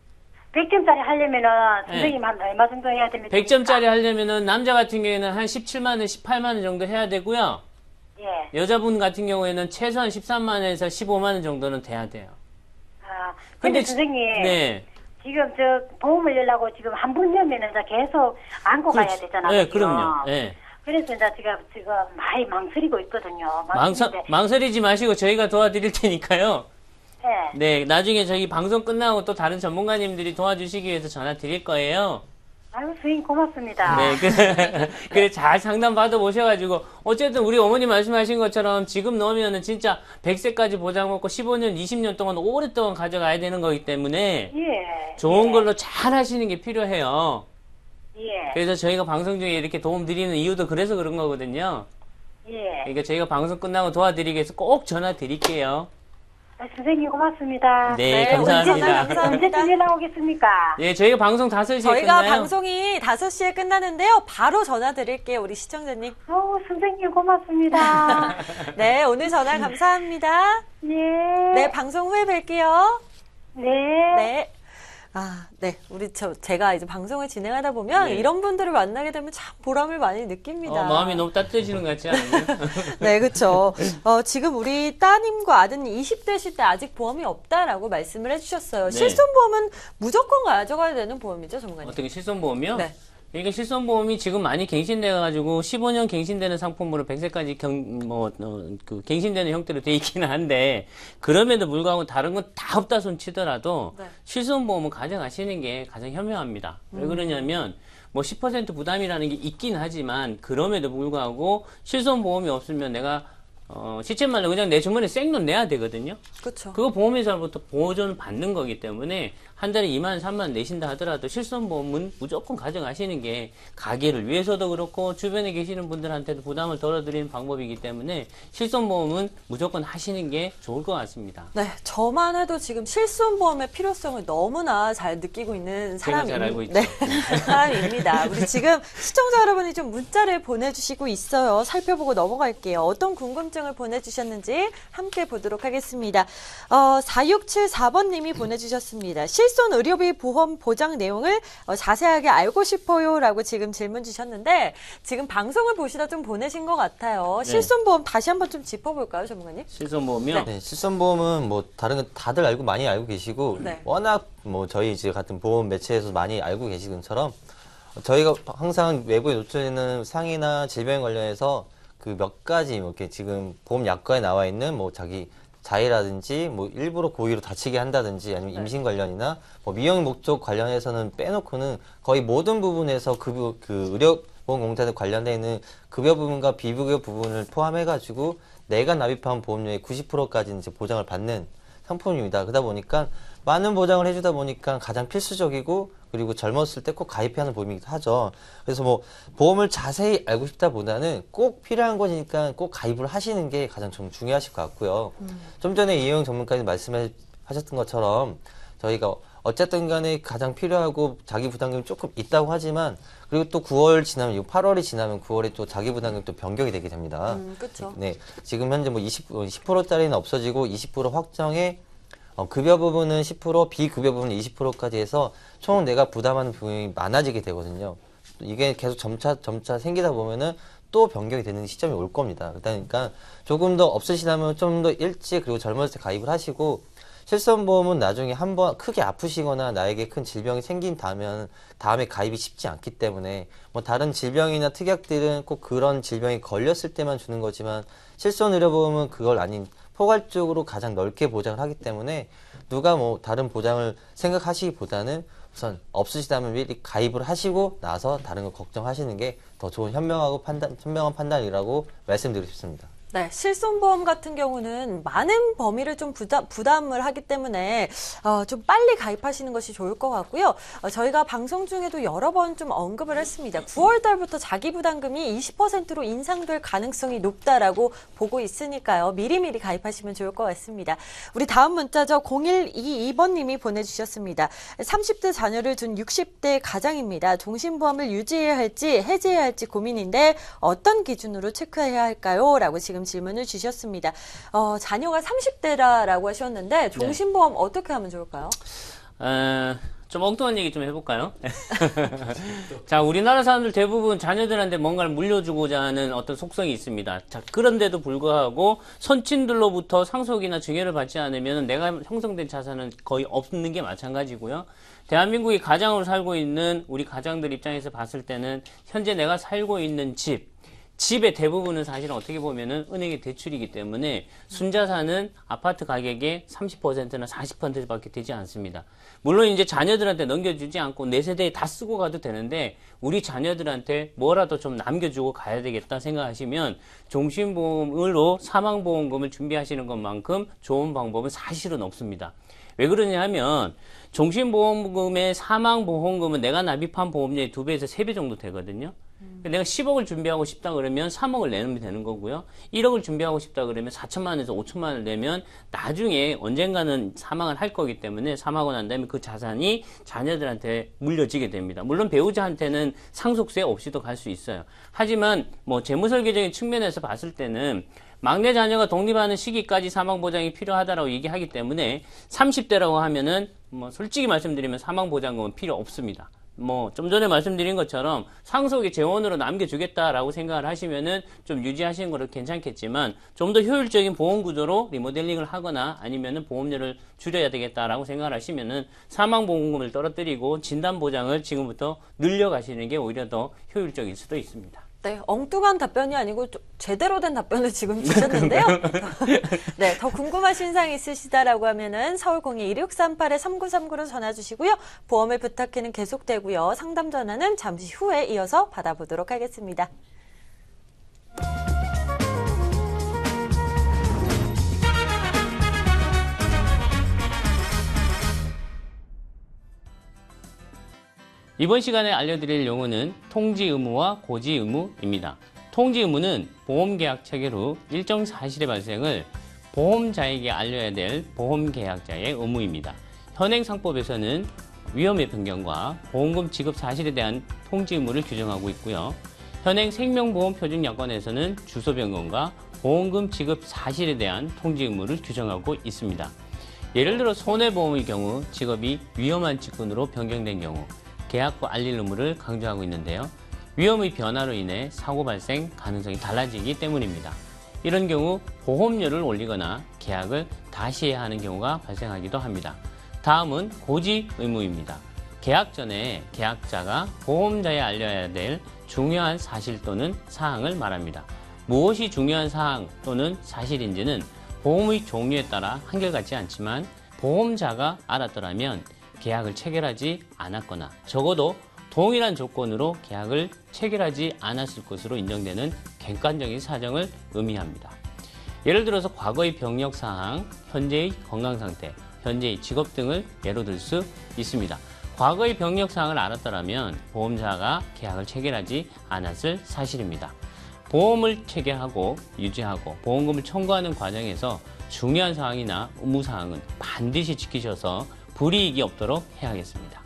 백 점짜리 하려면은 네. 선생님 한 얼마 정도 해야 됩니까? 백 점짜리 하려면은 남자 같은 경우에는 한 십칠만 원, 십팔만 원 정도 해야 되고요. 예. 여자분 같은 경우에는 최소한 십삼만 원에서 십오만 원 정도는 돼야 돼요. 아, 근데, 근데 지- 선생님. 네. 지금 저 보험을 내려고 지금 한 번 내면은 이제 계속 안고 가야 그렇지. 되잖아요. 네, 지금. 그럼요. 네. 그래서 이제 지금 지금 많이 망설이고 있거든요. 망설, 망설이는데, 망설이지 마시고 저희가 도와드릴 테니까요. 예. 네, 나중에 저희 방송 끝나고 또 다른 전문가님들이 도와주시기 위해서 전화 드릴 거예요. 아유, 선생님 고맙습니다. 네, 그, 그래, 잘 상담 받아보셔가지고, 어쨌든 우리 어머니 말씀하신 것처럼 지금 넣으면은 진짜 백 세까지 보장 먹고 십오 년, 이십 년 동안 오랫동안 가져가야 되는 거기 때문에, 예. 좋은 예. 걸로 잘 하시는 게 필요해요. 예. 그래서 저희가 방송 중에 이렇게 도움 드리는 이유도 그래서 그런 거거든요. 예. 그러니까 저희가 방송 끝나고 도와드리기 위해서 꼭 전화 드릴게요. 아, 선생님 고맙습니다. 네, 네, 오늘 감사합니다. 전화 감사합니다. 언제쯤 연락 오겠습니까? 예, 저희가 방송 다섯 시에 저희가 끝나요. 방송이 다섯 시에 끝나는데요. 바로 전화 드릴게요, 우리 시청자님. 어, 선생님 고맙습니다. 네, 오늘 전화 감사합니다. 예. 네, 방송 후에 뵐게요. 네. 네. 아, 네. 우리 저 제가 이제 방송을 진행하다 보면 네. 이런 분들을 만나게 되면 참 보람을 많이 느낍니다. 어, 마음이 너무 따뜻해지는 것 같지 않아요? 네, 그렇죠. 어, 지금 우리 따님과 아드님 이십 대실 때 아직 보험이 없다라고 말씀을 해주셨어요. 네. 실손보험은 무조건 가져가야 되는 보험이죠, 전문가님? 어떻게 실손보험이요? 네. 이게 실손보험이 지금 많이 갱신돼가지고 십오 년 갱신되는 상품으로 백 세까지 경, 뭐, 어, 그 갱신되는 형태로 돼 있기는 한데, 그럼에도 불구하고 다른 건 다 없다 손 치더라도, 네. 실손보험은 가져가시는 게 가장 현명합니다. 왜 그러냐면, 뭐 십 퍼센트 부담이라는 게 있긴 하지만, 그럼에도 불구하고, 실손보험이 없으면 내가, 어, 시쳇말로 그냥 내 주머니에 생돈 내야 되거든요. 그렇죠. 그거 보험회사로부터 보존 받는 거기 때문에 한 달에 이만, 삼만 내신다 하더라도 실손보험은 무조건 가져가시는 게 가게를 위해서도 그렇고 주변에 계시는 분들한테도 부담을 덜어드리는 방법이기 때문에 실손보험은 무조건 하시는 게 좋을 것 같습니다. 네, 저만 해도 지금 실손보험의 필요성을 너무나 잘 느끼고 있는 제가 사람입니다. 잘 알고 있죠. 네, 사람입니다. 우리 지금 시청자 여러분이 좀 문자를 보내주시고 있어요. 살펴보고 넘어갈게요. 어떤 궁금증을 보내주셨는지 함께 보도록 하겠습니다. 어, 사육칠사 번님이 보내주셨습니다. 실손 의료비 보험 보장 내용을 어, 자세하게 알고 싶어요라고 지금 질문 주셨는데 지금 방송을 보시다 좀 보내신 것 같아요. 네. 실손보험 다시 한번 좀 짚어볼까요, 전문가님? 실손보험이요? 네, 실손보험은 뭐 다른 건 다들 알고 많이 알고 계시고 네. 워낙 뭐 저희 이제 같은 보험 매체에서 많이 알고 계신 것처럼 저희가 항상 외부에 노출되는 상해나 질병 관련해서 그 몇 가지 뭐 이렇게 지금 보험 약관에 나와 있는 뭐 자기 자해라든지 뭐 일부러 고의로 다치게 한다든지 아니면 임신 관련이나 뭐 미용 목적 관련해서는 빼놓고는 거의 모든 부분에서 급여 그 의료보험공단에 관련돼 있는 급여 부분과 비급여 부분을 포함해 가지고 내가 납입한 보험료의 구십 퍼센트까지 이제 보장을 받는 상품입니다. 그러다 보니까 많은 보장을 해주다 보니까 가장 필수적이고 그리고 젊었을 때 꼭 가입해야 하는 보험이기도 하죠. 그래서 뭐 보험을 자세히 알고 싶다 보다는 꼭 필요한 거니까 꼭 가입을 하시는 게 가장 좀 중요하실 것 같고요. 음. 좀 전에 이혜영 전문가님 말씀하셨던 것처럼 저희가 어쨌든 간에 가장 필요하고 자기 부담금이 조금 있다고 하지만 그리고 또 구월 지나면 팔월이 지나면 구월에 또 자기 부담금이 또 변경이 되게 됩니다. 음, 그렇죠. 네, 지금 현재 뭐 이십, 십 퍼센트짜리는 없어지고 이십 퍼센트 확정에 어, 급여 부분은 십 퍼센트, 비급여 부분은 이십 퍼센트까지 해서 총 내가 부담하는 비용이 많아지게 되거든요. 이게 계속 점차 점차 생기다 보면은 또 변경이 되는 시점이 올 겁니다. 그러니까 조금 더 없으시다면 좀 더 일찍 그리고 젊었을 때 가입을 하시고 실손보험은 나중에 한번 크게 아프시거나 나에게 큰 질병이 생긴다면 다음에 가입이 쉽지 않기 때문에 뭐 다른 질병이나 특약들은 꼭 그런 질병이 걸렸을 때만 주는 거지만 실손의료보험은 그걸 아닌 포괄적으로 가장 넓게 보장을 하기 때문에 누가 뭐 다른 보장을 생각하시기보다는 우선 없으시다면 미리 가입을 하시고 나서 다른 거 걱정하시는 게 더 좋은 현명하고 판단, 현명한 판단이라고 말씀드리고 싶습니다. 네, 실손보험 같은 경우는 많은 범위를 좀 부담, 부담을 하기 때문에 어, 좀 빨리 가입하시는 것이 좋을 것 같고요. 어, 저희가 방송 중에도 여러 번 좀 언급을 했습니다. 구월 달부터 자기 부담금이 이십 퍼센트로 인상될 가능성이 높다라고 보고 있으니까요. 미리미리 가입하시면 좋을 것 같습니다. 우리 다음 문자죠. 공일이이 번님이 보내주셨습니다. 삼십 대 자녀를 둔 육십 대 가장입니다. 종신보험을 유지해야 할지 해지해야 할지 고민인데 어떤 기준으로 체크해야 할까요? 라고 지금 질문을 주셨습니다. 어, 자녀가 삼십 대라고 하셨는데 종신보험 네. 어떻게 하면 좋을까요? 어, 좀 엉뚱한 얘기 좀 해볼까요? 자, 우리나라 사람들 대부분 자녀들한테 뭔가를 물려주고자 하는 어떤 속성이 있습니다. 자, 그런데도 불구하고 선친들로부터 상속이나 증여를 받지 않으면 내가 형성된 자산은 거의 없는 게 마찬가지고요. 대한민국이 가장으로 살고 있는 우리 가장들 입장에서 봤을 때는 현재 내가 살고 있는 집, 집의 대부분은 사실은 어떻게 보면은 은행의 대출이기 때문에 순자산은 아파트 가격의 삼십 퍼센트나 사십 퍼센트밖에 되지 않습니다. 물론 이제 자녀들한테 넘겨주지 않고 내 세대에 다 쓰고 가도 되는데 우리 자녀들한테 뭐라도 좀 남겨주고 가야 되겠다 생각하시면 종신보험으로 사망보험금을 준비하시는 것만큼 좋은 방법은 사실은 없습니다. 왜 그러냐 하면 종신보험금의 사망보험금은 내가 납입한 보험료의 두 배에서 세 배 정도 되거든요. 음. 내가 십억을 준비하고 싶다 그러면 삼억을 내면 되는 거고요. 일억을 준비하고 싶다 그러면 사천만 원에서 오천만 원을 내면 나중에 언젠가는 사망을 할 거기 때문에 사망하고 난 다음에 그 자산이 자녀들한테 물려지게 됩니다. 물론 배우자한테는 상속세 없이도 갈 수 있어요. 하지만 뭐 재무설계적인 측면에서 봤을 때는 막내 자녀가 독립하는 시기까지 사망보장이 필요하다라고 얘기하기 때문에 삼십 대라고 하면은 뭐 솔직히 말씀드리면 사망보장금은 필요 없습니다. 뭐 좀 전에 말씀드린 것처럼 상속의 재원으로 남겨주겠다라고 생각을 하시면은 좀 유지하시는 거는 괜찮겠지만 좀 더 효율적인 보험 구조로 리모델링을 하거나 아니면은 보험료를 줄여야 되겠다라고 생각을 하시면은 사망보험금을 떨어뜨리고 진단보장을 지금부터 늘려가시는 게 오히려 더 효율적일 수도 있습니다. 네, 엉뚱한 답변이 아니고 제대로 된 답변을 지금 주셨는데요. 네, 더 궁금하신 사항 있으시다라고 하면은 서울 공이 일육삼팔 삼구삼구로 전화 주시고요. 보험을 부탁해는 계속되고요. 상담 전화는 잠시 후에 이어서 받아보도록 하겠습니다. 이번 시간에 알려드릴 용어는 통지 의무와 고지 의무입니다. 통지 의무는 보험계약 체결 후 일정 사실의 발생을 보험자에게 알려야 될 보험계약자의 의무입니다. 현행 상법에서는 위험의 변경과 보험금 지급 사실에 대한 통지 의무를 규정하고 있고요. 현행 생명보험표준약관에서는 주소 변경과 보험금 지급 사실에 대한 통지 의무를 규정하고 있습니다. 예를 들어 손해보험의 경우 직업이 위험한 직군으로 변경된 경우 계약과 알릴 의무를 강조하고 있는데요. 위험의 변화로 인해 사고 발생 가능성이 달라지기 때문입니다. 이런 경우 보험료를 올리거나 계약을 다시 해야 하는 경우가 발생하기도 합니다. 다음은 고지 의무입니다. 계약 전에 계약자가 보험자에 알려야 될 중요한 사실 또는 사항을 말합니다. 무엇이 중요한 사항 또는 사실인지는 보험의 종류에 따라 한결같지 않지만 보험자가 알았더라면 계약을 체결하지 않았거나 적어도 동일한 조건으로 계약을 체결하지 않았을 것으로 인정되는 객관적인 사정을 의미합니다. 예를 들어서 과거의 병력 사항, 현재의 건강 상태, 현재의 직업 등을 예로 들 수 있습니다. 과거의 병력 사항을 알았더라면 보험자가 계약을 체결하지 않았을 사실입니다. 보험을 체결하고 유지하고 보험금을 청구하는 과정에서 중요한 사항이나 의무 사항은 반드시 지키셔서 불이익이 없도록 해야겠습니다.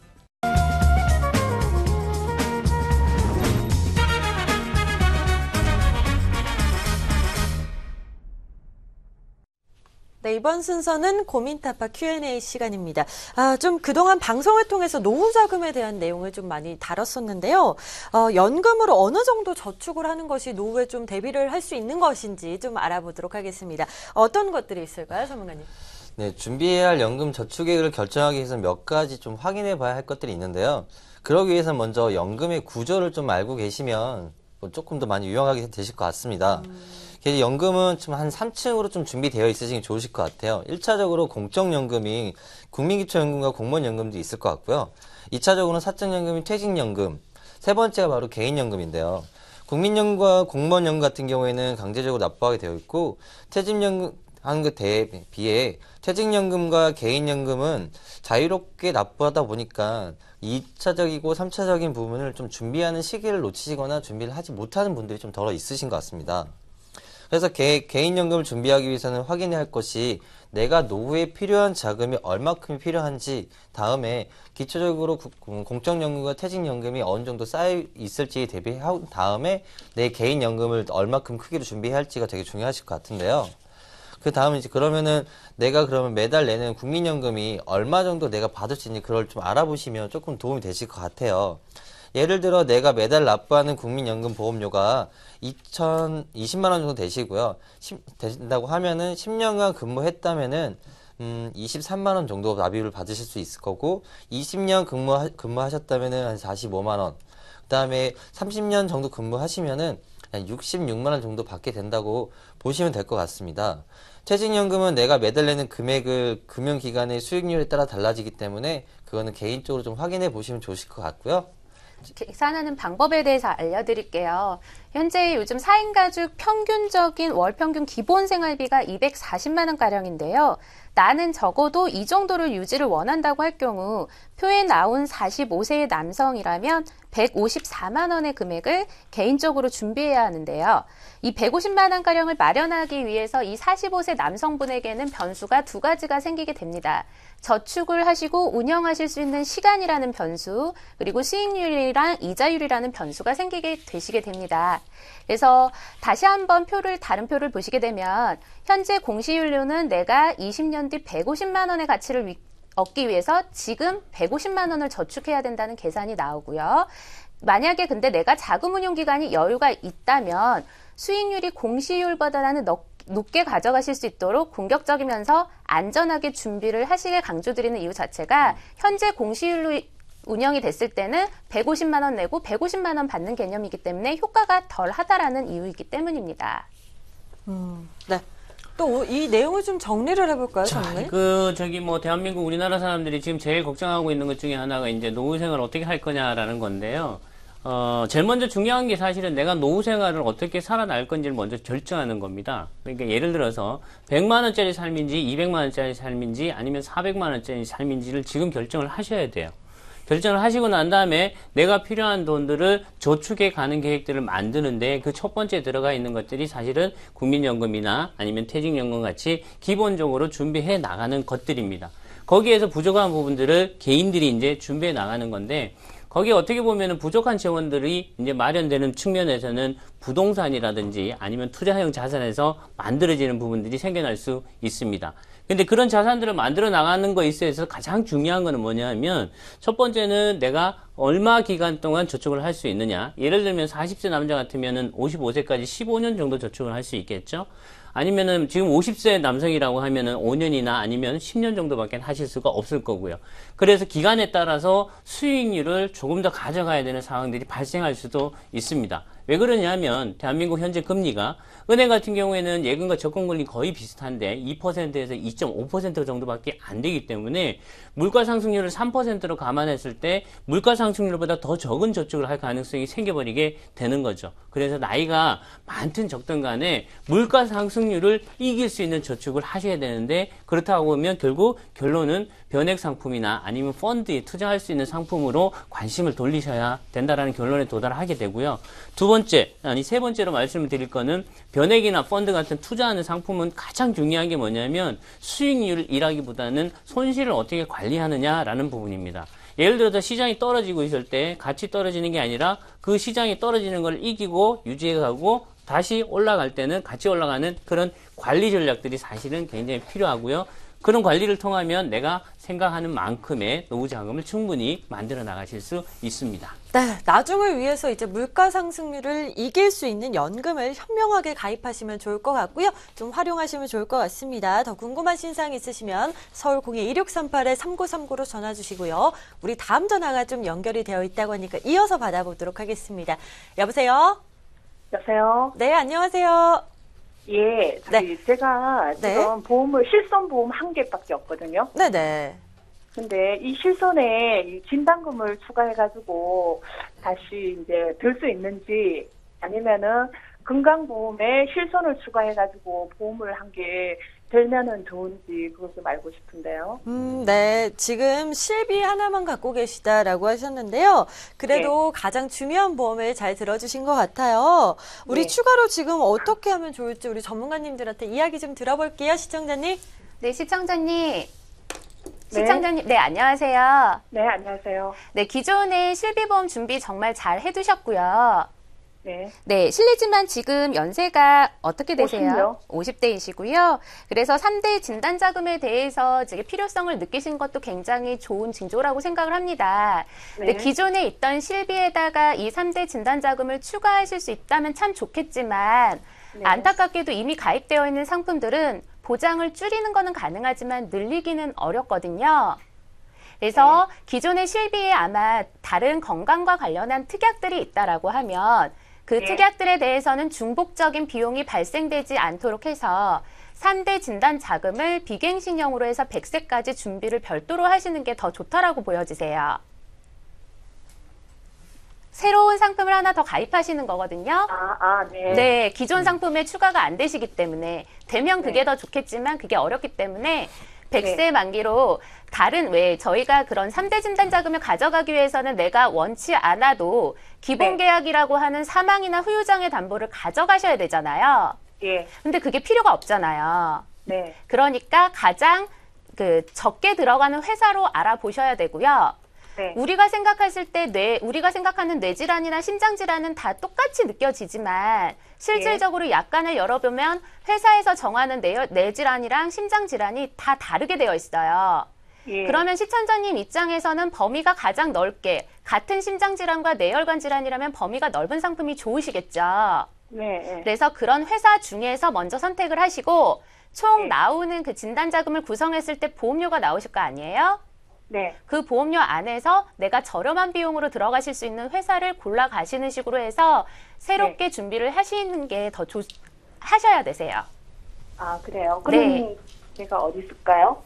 네, 이번 순서는 고민타파 큐 앤 에이 시간입니다. 아, 좀 그동안 방송을 통해서 노후자금에 대한 내용을 좀 많이 다뤘었는데요. 어, 연금으로 어느 정도 저축을 하는 것이 노후에 좀 대비를 할 수 있는 것인지 좀 알아보도록 하겠습니다. 어떤 것들이 있을까요, 전문가님? 네, 준비해야 할 연금 저축 계획을 결정하기 위해서 몇 가지 좀 확인해 봐야 할 것들이 있는데요. 그러기 위해서 먼저 연금의 구조를 좀 알고 계시면 뭐 조금 더 많이 유용하게 되실 것 같습니다. 음. 연금은 좀 한 삼 층으로 좀 준비되어 있으시는 게 좋으실 것 같아요. 일 차적으로 공적연금이 국민기초연금과 공무원연금도 있을 것 같고요. 이 차적으로는 사적연금이 퇴직연금, 세 번째가 바로 개인연금인데요. 국민연금과 공무원연금 같은 경우에는 강제적으로 납부하게 되어 있고 퇴직연금 하는 것에 비해 퇴직연금과 개인연금은 자유롭게 납부하다 보니까 이 차적이고 삼 차적인 부분을 좀 준비하는 시기를 놓치시거나 준비를 하지 못하는 분들이 좀 덜어 있으신 것 같습니다. 그래서 개, 개인연금을 준비하기 위해서는 확인해야 할 것이 내가 노후에 필요한 자금이 얼마큼 필요한지, 다음에 기초적으로 공적연금과 퇴직연금이 어느 정도 쌓여 있을지 대비한 다음에 내 개인연금을 얼마큼 크기로 준비해야 할지가 되게 중요하실 것 같은데요. 그 다음에 이제 그러면은 내가 그러면 매달 내는 국민연금이 얼마 정도 내가 받을 수 있는지 그걸 좀 알아보시면 조금 도움이 되실 것 같아요. 예를 들어 내가 매달 납부하는 국민연금 보험료가 이천이십만 원 정도 되시고요. 된다고 하면은 십 년간 근무했다면은 음, 이십삼만 원 정도 납입을 받으실 수 있을 거고, 이십 년 근무 근무하셨다면은 한 사십오만 원. 그다음에 삼십 년 정도 근무하시면은 한 육십육만 원 정도 받게 된다고 보시면 될 것 같습니다. 퇴직연금은 내가 매달 내는 금액을 금융기관의 수익률에 따라 달라지기 때문에 그거는 개인적으로 좀 확인해 보시면 좋으실 것 같고요. 계산하는 방법에 대해서 알려드릴게요. 현재 요즘 사 인 가족 평균적인 월 평균 기본 생활비가 이백사십만 원가량인데요. 나는 적어도 이 정도를 유지를 원한다고 할 경우 표에 나온 사십오 세의 남성이라면 백오십사만 원의 금액을 개인적으로 준비해야 하는데요. 이 백오십만 원가량을 마련하기 위해서 이 사십오 세 남성분에게는 변수가 두 가지가 생기게 됩니다. 저축을 하시고 운영하실 수 있는 시간이라는 변수, 그리고 수익률이랑 이자율이라는 변수가 생기게 되시게 됩니다. 그래서 다시 한번 표를 다른 표를 보시게 되면 현재 공시율료는 내가 이십 년 뒤 백오십만 원의 가치를 위, 얻기 위해서 지금 백오십만 원을 저축해야 된다는 계산이 나오고요. 만약에 근데 내가 자금 운용 기간이 여유가 있다면 수익률이 공시율보다는 높게 가져가실 수 있도록 공격적이면서 안전하게 준비를 하시길 강조드리는 이유 자체가 현재 공시율로 운영이 됐을 때는 백오십만 원 내고 백오십만 원 받는 개념이기 때문에 효과가 덜 하다라는 이유이기 때문입니다. 음, 네. 또 이 내용을 좀 정리를 해볼까요, 자, 정리? 그 저기 뭐 대한민국 우리나라 사람들이 지금 제일 걱정하고 있는 것 중에 하나가 이제 노후 생활을 어떻게 할 거냐라는 건데요. 어, 제일 먼저 중요한 게 사실은 내가 노후 생활을 어떻게 살아날 건지를 먼저 결정하는 겁니다. 그러니까 예를 들어서 백만 원짜리 삶인지 이백만 원짜리 삶인지 아니면 사백만 원짜리 삶인지를 지금 결정을 하셔야 돼요. 결정을 하시고 난 다음에 내가 필요한 돈들을 저축해 가는 계획들을 만드는데 그 첫 번째 들어가 있는 것들이 사실은 국민연금이나 아니면 퇴직연금 같이 기본적으로 준비해 나가는 것들입니다. 거기에서 부족한 부분들을 개인들이 이제 준비해 나가는 건데, 거기에 어떻게 보면은 부족한 재원들이 이제 마련되는 측면에서는 부동산이라든지 아니면 투자형 자산에서 만들어지는 부분들이 생겨날 수 있습니다. 근데 그런 자산들을 만들어 나가는 거에 있어서 가장 중요한 거는 뭐냐면, 첫 번째는 내가 얼마 기간 동안 저축을 할 수 있느냐. 예를 들면 사십 세 남자 같으면은 오십오 세까지 십오 년 정도 저축을 할 수 있겠죠. 아니면은 지금 오십 세 남성이라고 하면은 오 년이나 아니면 십 년 정도밖에 하실 수가 없을 거고요. 그래서 기간에 따라서 수익률을 조금 더 가져가야 되는 상황들이 발생할 수도 있습니다. 왜 그러냐면 대한민국 현재 금리가 은행 같은 경우에는 예금과 적금 금리 거의 비슷한데 이 퍼센트에서 이 점 오 퍼센트 정도밖에 안 되기 때문에 물가 상승률을 삼 퍼센트로 감안했을 때 물가 상승률보다 더 적은 저축을 할 가능성이 생겨버리게 되는 거죠. 그래서 나이가 많든 적든 간에 물가 상승률을 이길 수 있는 저축을 하셔야 되는데 그렇다고 보면 결국 결론은 변액 상품이나 아니면 펀드에 투자할 수 있는 상품으로 관심을 돌리셔야 된다라는 결론에 도달하게 되고요. 두 번째, 아니 세 번째로 말씀을 드릴 거는 변액이나 펀드 같은 투자하는 상품은 가장 중요한 게 뭐냐면 수익률이라기보다는 손실을 어떻게 관리하느냐라는 부분입니다. 예를 들어서 시장이 떨어지고 있을 때 같이 떨어지는 게 아니라 그 시장이 떨어지는 걸 이기고 유지해가고 다시 올라갈 때는 같이 올라가는 그런 관리 전략들이 사실은 굉장히 필요하고요. 그런 관리를 통하면 내가 생각하는 만큼의 노후 자금을 충분히 만들어 나가실 수 있습니다. 네, 나중을 위해서 이제 물가 상승률을 이길 수 있는 연금을 현명하게 가입하시면 좋을 것 같고요. 좀 활용하시면 좋을 것 같습니다. 더 궁금하신 사항 있으시면 서울 공이 일육삼팔 삼구삼구로 전화 주시고요. 우리 다음 전화가 좀 연결이 되어 있다고 하니까 이어서 받아보도록 하겠습니다. 여보세요? 여보세요? 네, 안녕하세요. 예, 저기 제가 지금 네. 보험을 실손 보험 한 개밖에 없거든요. 네네. 근데 이 실손에 이 진단금을 추가해가지고 다시 이제 들 수 있는지 아니면은 건강보험에 실손을 추가해가지고 보험을 한 개 들면은 좋은지 그것 좀 알고 싶은데요. 음, 네. 지금 실비 하나만 갖고 계시다라고 하셨는데요. 그래도 네. 가장 중요한 보험을 잘 들어주신 것 같아요. 우리 네. 추가로 지금 어떻게 하면 좋을지 우리 전문가님들한테 이야기 좀 들어볼게요. 시청자님. 네, 시청자님. 시청자님, 네, 안녕하세요. 네, 안녕하세요. 네, 기존에 실비보험 준비 정말 잘 해두셨고요. 네. 네, 실례지만 지금 연세가 어떻게 되세요? 오십요. 오십 대이시고요. 그래서 삼 대 진단자금에 대해서 지금 필요성을 느끼신 것도 굉장히 좋은 징조라고 생각을 합니다. 네. 근데 기존에 있던 실비에다가 이 삼 대 진단자금을 추가하실 수 있다면 참 좋겠지만 네. 안타깝게도 이미 가입되어 있는 상품들은 보장을 줄이는 거는 가능하지만 늘리기는 어렵거든요. 그래서 네. 기존의 실비에 아마 다른 건강과 관련한 특약들이 있다라고 하면 그 네. 특약들에 대해서는 중복적인 비용이 발생되지 않도록 해서 삼 대 진단 자금을 비갱신형으로 해서 백 세까지 준비를 별도로 하시는 게 더 좋다라고 보여지세요. 새로운 상품을 하나 더 가입하시는 거거든요. 아, 아, 네. 네, 기존 상품에 추가가 안 되시기 때문에 되면 그게 네. 더 좋겠지만 그게 어렵기 때문에 백 세 네. 만기로 다른 왜 저희가 그런 삼 대 진단 자금을 가져가기 위해서는 내가 원치 않아도 기본 네. 계약이라고 하는 사망이나 후유장애 담보를 가져가셔야 되잖아요. 예. 근데 그게 필요가 없잖아요. 네. 그러니까 가장 그 적게 들어가는 회사로 알아보셔야 되고요. 네. 우리가 생각했을 때 뇌, 우리가 생각하는 뇌질환이나 심장질환은 다 똑같이 느껴지지만 실질적으로 약관을 열어보면 회사에서 정하는 뇌, 뇌질환이랑 심장질환이 다 다르게 되어 있어요. 예. 그러면 시청자님 입장에서는 범위가 가장 넓게 같은 심장질환과 뇌혈관 질환이라면 범위가 넓은 상품이 좋으시겠죠. 네. 그래서 그런 회사 중에서 먼저 선택을 하시고 총 네. 나오는 그 진단자금을 구성했을 때 보험료가 나오실 거 아니에요? 네. 그 보험료 안에서 내가 저렴한 비용으로 들어가실 수 있는 회사를 골라 가시는 식으로 해서 새롭게 준비를 하시는 게 더 좋, 하셔야 되세요. 아, 그래요. 그럼 네. 제가 어디 있을까요?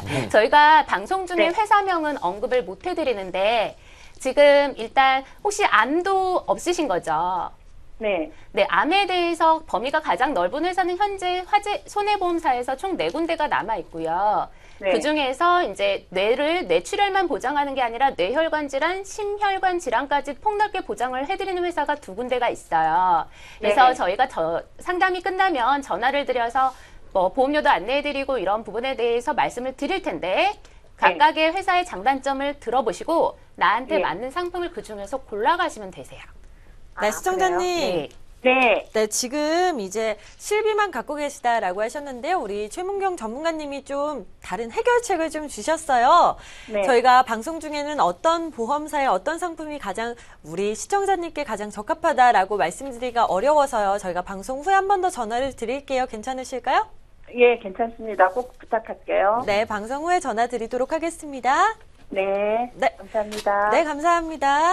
저희가 방송 중에 네. 회사명은 언급을 못 해드리는데 지금 일단 혹시 암도 없으신 거죠? 네. 네, 암에 대해서 범위가 가장 넓은 회사는 현재 화재 손해보험사에서 총 네 군데가 남아 있고요. 네. 그 중에서 이제 뇌를 뇌출혈만 보장하는 게 아니라 뇌혈관 질환, 심혈관 질환까지 폭넓게 보장을 해드리는 회사가 두 군데가 있어요. 그래서 네. 저희가 더 상담이 끝나면 전화를 드려서 뭐 보험료도 안내해드리고 이런 부분에 대해서 말씀을 드릴 텐데 각각의 회사의 장단점을 들어보시고 나한테 네. 맞는 상품을 그 중에서 골라가시면 되세요. 네, 아, 시청자님. 네. 네. 네, 지금 이제 실비만 갖고 계시다라고 하셨는데요. 우리 최문경 전문가님이 좀 다른 해결책을 좀 주셨어요. 네. 저희가 방송 중에는 어떤 보험사의 어떤 상품이 가장 우리 시청자님께 가장 적합하다라고 말씀드리기가 어려워서요. 저희가 방송 후에 한 번 더 전화를 드릴게요. 괜찮으실까요? 예, 괜찮습니다. 꼭 부탁할게요. 네, 방송 후에 전화 드리도록 하겠습니다. 네. 네. 감사합니다. 네, 감사합니다.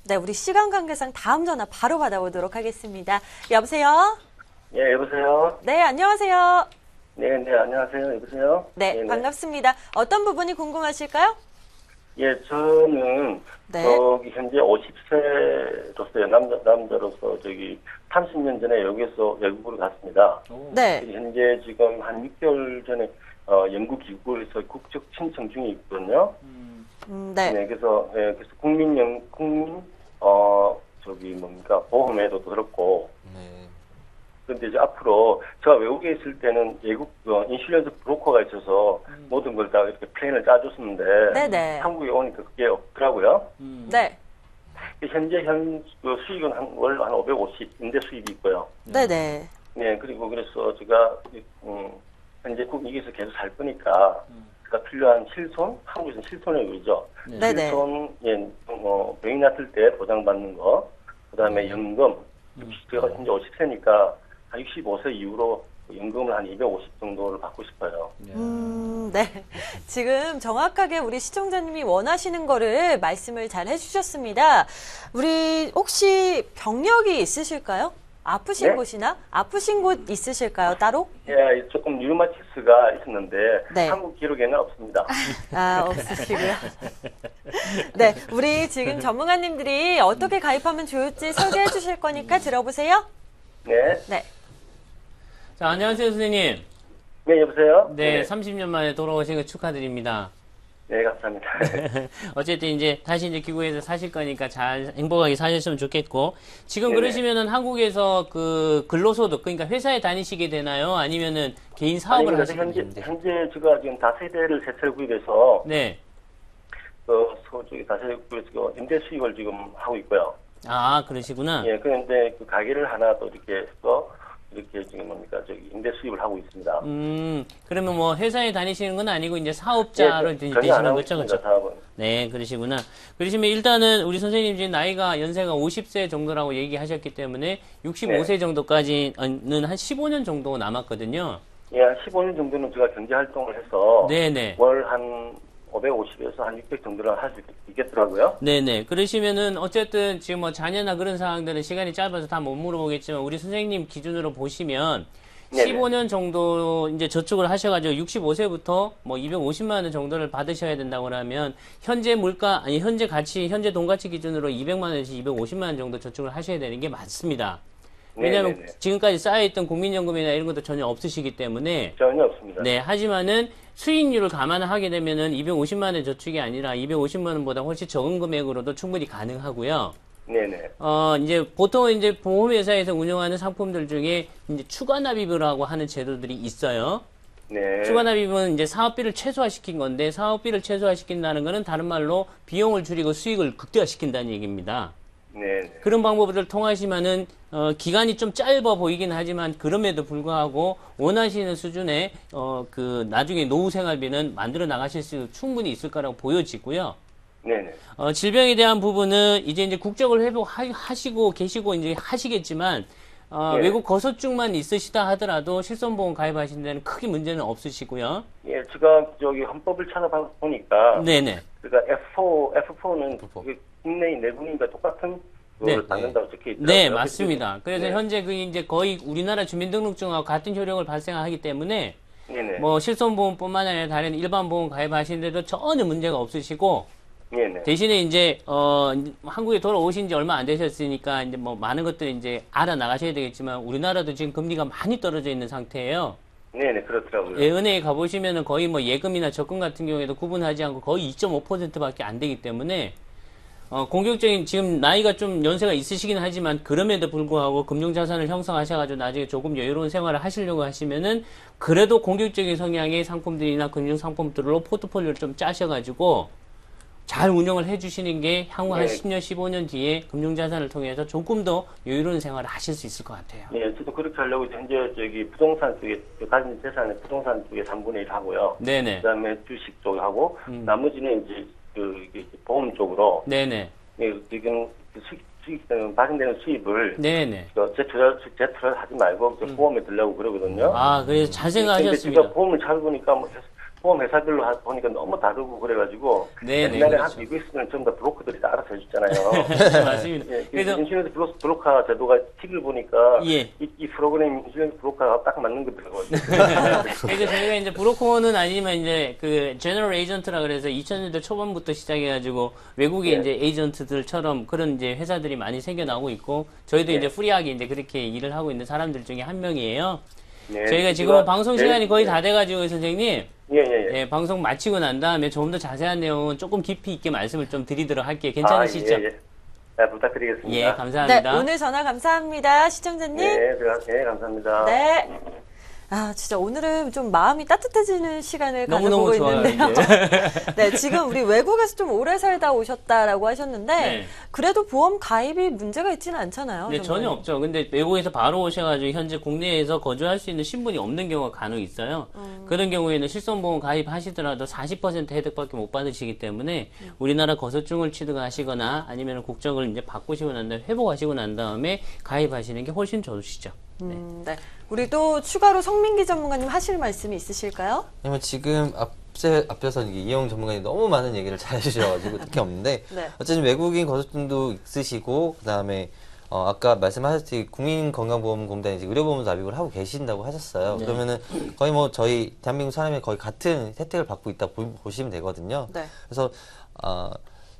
네, 우리 시간 관계상 다음 전화 바로 받아보도록 하겠습니다. 여보세요? 예, 여보세요? 네, 안녕하세요. 네, 네, 안녕하세요. 여보세요? 네, 네네. 반갑습니다. 어떤 부분이 궁금하실까요? 예, 저는 네. 저기 현재 오십 세로서요. 남자, 남자로서 저기 삼십 년 전에 여기서 외국으로 갔습니다. 네. 현재 지금 한 육 개월 전에 어, 영국 귀국에서 국적 신청 중에 있거든요. 음, 네. 네, 그래서 예, 그래서 국민영 국민 어 저기 뭡니까 보험에도 그렇고. 그런데 이제 앞으로 제가 외국에 있을 때는 외국 어, 인슈런스 브로커가 있어서 모든 걸 다 이렇게 플랜을 짜줬었는데 네네. 한국에 오니까 그게 없더라고요. 네. 현재 현 그 수익은 한 월 한 오백오십 임대 수입이 있고요. 네네. 네, 그리고 그래서 제가 음, 현재 국익에서 계속 살 거니까 제가 필요한 실손, 한국에서는 실손이라고 그러죠. 네네. 실손, 예, 뭐 병이 났을 때 보장받는 거, 그다음에 연금. 제가 현재 오십 세니까 한 육십오 세 이후로 연금을 한 이백오십 정도를 받고 싶어요. 음, 네. 지금 정확하게 우리 시청자님이 원하시는 거를 말씀을 잘 해주셨습니다. 우리 혹시 병력이 있으실까요? 아프신 네? 곳이나 아프신 곳 있으실까요, 따로? 예, 조금 류마티스가 있었는데 네. 한국 기록에는 없습니다. 아, 없으시고요. 네, 우리 지금 전문가님들이 어떻게 가입하면 좋을지 설계해 주실 거니까 들어보세요. 네. 네. 자, 안녕하세요, 선생님. 네, 여보세요? 네, 삼십 년 만에 돌아오신 거 축하드립니다. 네, 감사합니다. 어쨌든 이제 다시 이제 귀국해서 사실 거니까 잘 행복하게 사셨으면 좋겠고, 지금 네네. 그러시면은 한국에서 그 근로소득, 그러니까 회사에 다니시게 되나요? 아니면은 개인 사업을 아닙니다. 하시게 현재, 되나요? 현재 제가 지금 다세대를 세 채를 구입해서 네. 그 저기 다세대 구입해서 그 임대 수익을 지금 하고 있고요. 아, 그러시구나. 예, 그런데 그 가게를 하나 또 이렇게 해서 이렇게 지금 뭡니까 저기 임대 수입을 하고 있습니다. 음, 그러면 뭐 회사에 다니시는 건 아니고 이제 사업자로 예, 이제 전혀 안 되시는 하고 거죠, 있습니다, 그렇죠? 사업은. 네, 그러시구나. 그러시면 일단은 우리 선생님 지금 나이가 연세가 오십 세 정도라고 얘기하셨기 때문에 육십오 세 네. 정도까지는 한 십오 년 정도 남았거든요. 예, 한 십오 년 정도는 제가 경제 활동을 해서 네네. 월 한 오백오십에서 한 육백 정도를 할 수 있겠더라고요. 네네. 그러시면은 어쨌든 지금 뭐 자녀나 그런 상황들은 시간이 짧아서 다 못 물어보겠지만 우리 선생님 기준으로 보시면 네네. 십오 년 정도 이제 저축을 하셔가지고 육십오 세부터 뭐 이백오십만 원 정도를 받으셔야 된다고 하면 현재 물가, 아니 현재 가치, 현재 돈 가치 기준으로 이백만 원에서 이백오십만 원 정도 저축을 하셔야 되는 게 맞습니다. 왜냐하면 네네네. 지금까지 쌓여있던 국민연금이나 이런 것도 전혀 없으시기 때문에 전혀 없습니다. 네, 하지만은 수익률을 감안하게 되면은 이백오십만 원 저축이 아니라 이백오십만 원보다 훨씬 적은 금액으로도 충분히 가능하고요. 네네. 어, 이제 보통 이제 보험회사에서 운영하는 상품들 중에 이제 추가 납입이라고 하는 제도들이 있어요. 네. 추가 납입은 이제 사업비를 최소화시킨 건데 사업비를 최소화시킨다는 거는 다른 말로 비용을 줄이고 수익을 극대화시킨다는 얘기입니다. 네. 그런 방법을 통하시면은 어, 기간이 좀 짧아 보이긴 하지만 그럼에도 불구하고 원하시는 수준의 어, 그 나중에 노후 생활비는 만들어 나가실 수 충분히 있을 거라고 보여지고요. 네네. 어, 질병에 대한 부분은 이제 이제 국적을 회복하시고 계시고 이제 하시겠지만 어, 네. 외국 거소증만 있으시다 하더라도 실손보험 가입하신 데는 크게 문제는 없으시고요. 예, 제가 저기 헌법을 찾아보니까 네네. 그러니까 에프 사, 에프 사는 국내 내국인과 똑같은 네. 그걸 받는다고 적혀 있더라고요. 네, 맞습니다. 그래서 네. 현재 그 이제 거의 우리나라 주민등록증하고 같은 효력을 발생하기 때문에 네네. 뭐 실손보험뿐만 아니라 다른 일반 보험 가입하시는데도 전혀 문제가 없으시고 네네. 대신에 이제 어 한국에 돌아오신 지 얼마 안 되셨으니까 이제 뭐 많은 것들을 이제 알아 나가셔야 되겠지만 우리나라도 지금 금리가 많이 떨어져 있는 상태예요. 네네, 그렇더라고요. 예, 은행에 가보시면은 거의 뭐 예금이나 적금 같은 경우에도 구분하지 않고 거의 이 점 오 퍼센트밖에 안 되기 때문에 어, 공격적인, 지금 나이가 좀 연세가 있으시긴 하지만, 그럼에도 불구하고 금융자산을 형성하셔가지고 나중에 조금 여유로운 생활을 하시려고 하시면은, 그래도 공격적인 성향의 상품들이나 금융상품들로 포트폴리오를 좀 짜셔가지고, 잘 운영을 해주시는 게 향후 한 네. 십 년, 십오 년 뒤에 금융자산을 통해서 조금 더 여유로운 생활을 하실 수 있을 것 같아요. 예, 저도 그렇게 하려고 현재 저기 부동산 쪽에, 가진 재산의 부동산 쪽에 삼분의 일 하고요. 네네. 그 다음에 주식 쪽 하고, 음. 나머지는 이제 그, 이게 보험 쪽으로. 네네. 예, 지금 그 수익, 수익, 발생되는 수입을. 네네. 그 재투자, 재투자 하지 말고 그 보험에 들려고 그러거든요. 아, 그래서 잘 근데 생각하셨습니다. 제가 보험을 잘 보니까 뭐 보험 회사별로 하- 보니까 너무 다르고 그래가지고 네, 네, 옛날에 그렇죠. 한 미국에 있으면 전부 다 브로커들이 다 알아서 해줬잖아요. 맞습니다. 예, 그래서- 그래서 인슈런스 브로, 브로커 제도가 팁을 보니까 예. 이, 이 프로그램 인슈런스 브로커가 딱 맞는 거더라고요. 그래서 저희가 이제 브로커는 아니지만 이제 그 제너럴 에이전트라 그래서 이천 년대 초반부터 시작해가지고 외국의 네. 이제 에이전트들처럼 그런 이제 회사들이 많이 생겨나고 있고 저희도 네. 이제 프리하게 이제 그렇게 일을 하고 있는 사람들 중에 한 명이에요. 네, 저희가 지금은 제가- 방송 네, 시간이 거의 네. 다 돼가지고 선생님. 예, 예, 예. 방송 마치고 난 다음에 조금 더 자세한 내용은 조금 깊이 있게 말씀을 좀 드리도록 할게요. 괜찮으시죠? 아, 예, 예. 네, 부탁드리겠습니다. 예, 감사합니다. 네, 오늘 전화 감사합니다. 시청자님. 네, 들어가- 네, 감사합니다. 네. 아, 진짜 오늘은 좀 마음이 따뜻해지는 시간을 너무너무 가져보고 좋아요, 있는데요. 이제. 네, 지금 우리 외국에서 좀 오래 살다 오셨다라고 하셨는데, 네. 그래도 보험 가입이 문제가 있지는 않잖아요. 네, 정말. 전혀 없죠. 근데 외국에서 바로 오셔가지고 현재 국내에서 거주할 수 있는 신분이 없는 경우가 간혹 있어요. 음. 그런 경우에는 실손보험 가입하시더라도 사십 퍼센트 혜택밖에 못 받으시기 때문에 음. 우리나라 거소증을 취득하시거나 아니면 국적을 이제 바꾸시고 난 다음에 회복하시고 난 다음에 가입하시는 게 훨씬 좋으시죠. 음, 네. 우리 또 추가로 성민기 전문가님 하실 말씀이 있으실까요? 왜냐면 지금 앞세, 앞서서 이게 이용 전문가님 너무 많은 얘기를 잘 해주셔가지고 특히 없는데 네. 어쨌든 외국인 거소증도 있으시고 그 다음에 어, 아까 말씀하셨듯이 국민건강보험공단에 이제 의료보험 납입을 하고 계신다고 하셨어요. 네. 그러면은 거의 뭐 저희 대한민국 사람이 거의 같은 혜택을 받고 있다 보, 보시면 되거든요. 네. 그래서 어,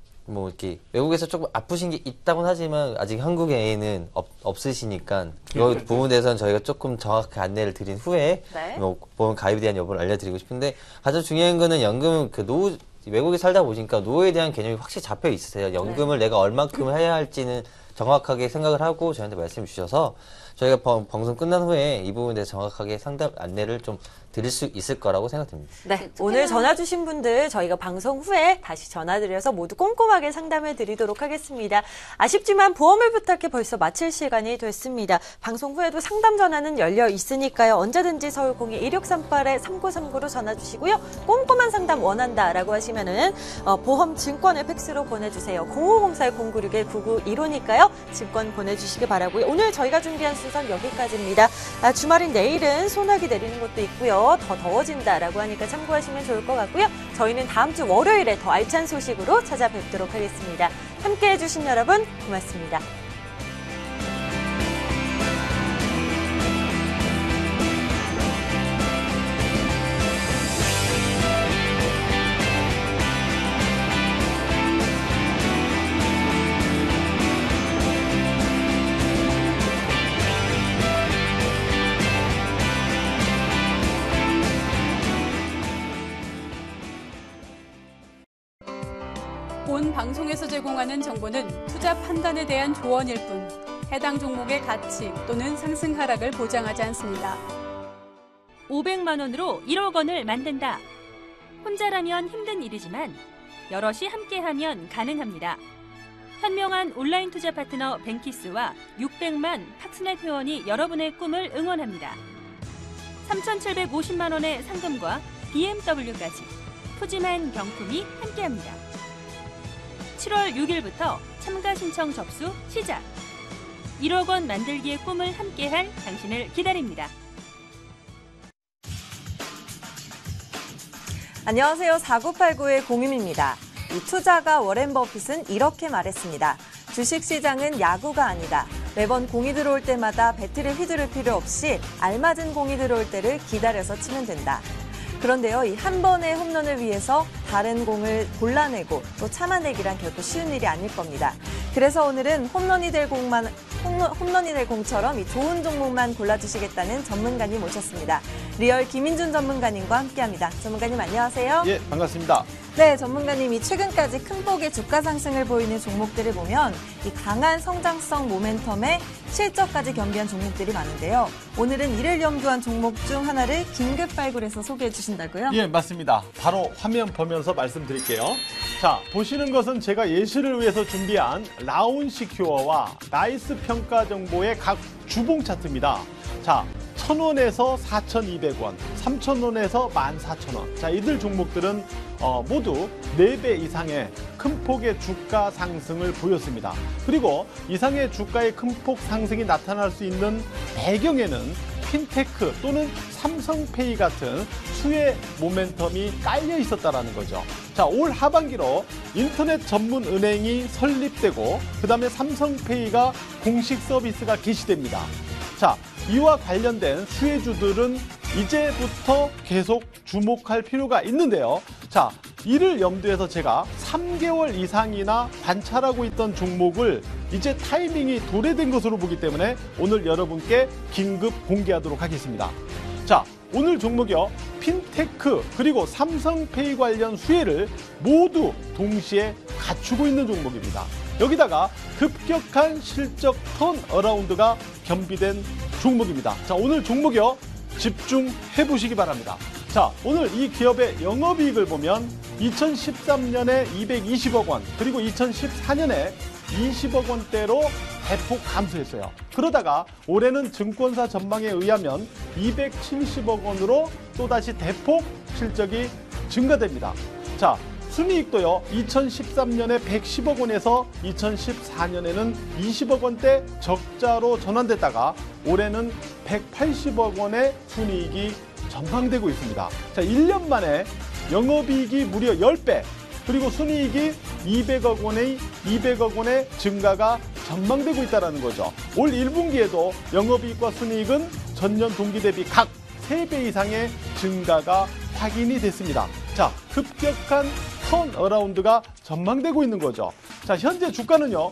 뭐 이렇게 외국에서 조금 아프신 게 있다고는 하지만 아직 한국에는 없, 없으시니까 그 부분에 대해서는 저희가 조금 정확하게 안내를 드린 후에 네. 뭐 보험 가입에 대한 여부를 알려드리고 싶은데 가장 중요한 거는 연금 그 노후 외국에 살다 보니까 노후에 대한 개념이 확실히 잡혀 있으세요. 연금을 내가 얼만큼 해야 할지는 정확하게 생각을 하고 저희한테 말씀 주셔서 저희가 방, 방송 끝난 후에 이 부분에 대해서 정확하게 상담 안내를 좀 드릴 수 있을 거라고 생각됩니다. 네, 오늘 전화 주신 분들 저희가 방송 후에 다시 전화드려서 모두 꼼꼼하게 상담해 드리도록 하겠습니다. 아쉽지만 보험을 부탁해 벌써 마칠 시간이 됐습니다. 방송 후에도 상담 전화는 열려 있으니까요. 언제든지 서울 공이 일육삼팔 삼구삼구로 전화 주시고요. 꼼꼼한 상담 원한다라고 하시면은 어, 보험 증권을 팩스로 보내주세요. 공오공사 공구육 구구일오니까요. 증권 보내주시기 바라고요. 오늘 저희가 준비한 순서는 여기까지입니다. 아, 주말인 내일은 소나기 내리는 것도 있고요. 더 더워진다라고 하니까 참고하시면 좋을 것 같고요. 저희는 다음 주 월요일에 더 알찬 소식으로 찾아뵙도록 하겠습니다. 함께해 주신 여러분 고맙습니다. 본 방송에서 제공하는 정보는 투자 판단에 대한 조언일 뿐 해당 종목의 가치 또는 상승 하락을 보장하지 않습니다. 오백만 원으로 일억 원을 만든다. 혼자라면 힘든 일이지만 여럿이 함께하면 가능합니다. 현명한 온라인 투자 파트너 뱅키스와 육백만 팍스넷 회원이 여러분의 꿈을 응원합니다. 삼천칠백오십만 원의 상금과 비엠더블유까지 푸짐한 경품이 함께합니다. 칠월 육일부터 참가 신청 접수 시작. 일억 원 만들기의 꿈을 함께할 당신을 기다립니다. 안녕하세요. 사구팔구의 공유입니다. 이 투자가 워렌 버핏은 이렇게 말했습니다. 주식시장은 야구가 아니다. 매번 공이 들어올 때마다 배트를 휘두를 필요 없이 알맞은 공이 들어올 때를 기다려서 치면 된다. 그런데요, 이 한 번의 홈런을 위해서 다른 공을 골라내고 또 참아내기란 결코 쉬운 일이 아닐 겁니다. 그래서 오늘은 홈런이 될 공만, 홈런, 홈런이 될 공처럼 이 좋은 종목만 골라주시겠다는 전문가님 모셨습니다. 리얼 김인준 전문가님과 함께합니다. 전문가님 안녕하세요. 예, 반갑습니다. 네, 전문가님이 최근까지 큰 폭의 주가 상승을 보이는 종목들을 보면 이 강한 성장성 모멘텀에 실적까지 겸비한 종목들이 많은데요. 오늘은 이를 염두한 종목 중 하나를 긴급 발굴해서 소개해 주신다고요? 예, 맞습니다. 바로 화면 보면서 말씀드릴게요. 자, 보시는 것은 제가 예시를 위해서 준비한 라운시큐어와 나이스 평가 정보의 각 주봉 차트입니다. 자, 천 원에서 사천이백 원, 삼천 원에서 만 사천 원. 자, 이들 종목들은 어, 모두 네 배 이상의 큰 폭의 주가 상승을 보였습니다. 그리고 이상의 주가의 큰 폭 상승이 나타날 수 있는 배경에는 핀테크 또는 삼성페이 같은 수혜 모멘텀이 깔려 있었다라는 거죠. 자, 올 하반기로 인터넷 전문 은행이 설립되고 그다음에 삼성페이가 공식 서비스가 개시됩니다. 자, 이와 관련된 수혜주들은 이제부터 계속 주목할 필요가 있는데요. 자, 이를 염두해서 제가 삼 개월 이상이나 관찰하고 있던 종목을 이제 타이밍이 도래된 것으로 보기 때문에 오늘 여러분께 긴급 공개하도록 하겠습니다. 자, 오늘 종목이요. 핀테크 그리고 삼성페이 관련 수혜를 모두 동시에 갖추고 있는 종목입니다. 여기다가 급격한 실적 턴어라운드가 겸비된 종목입니다. 자, 오늘 종목이요. 집중해 보시기 바랍니다. 자, 오늘 이 기업의 영업이익을 보면 이천십삼 년에 이백이십억 원, 그리고 이천십사 년에 이십억 원대로 대폭 감소했어요. 그러다가 올해는 증권사 전망에 의하면 이백칠십억 원으로 또다시 대폭 실적이 증가됩니다. 자, 순이익도요. 이천십삼 년에 백십억 원에서 이천십사 년에는 이십억 원대 적자로 전환됐다가 올해는 백팔십억 원의 순이익이 전망되고 있습니다. 자, 일 년 만에 영업이익이 무려 십 배, 그리고 순이익이 이백억 원의 이백억 원의 증가가 전망되고 있다는 거죠. 올 일 분기에도 영업이익과 순이익은 전년 동기 대비 각 세 배 이상의 증가가 확인이 됐습니다. 자, 급격한 턴어라운드가 전망되고 있는 거죠. 자, 현재 주가는요.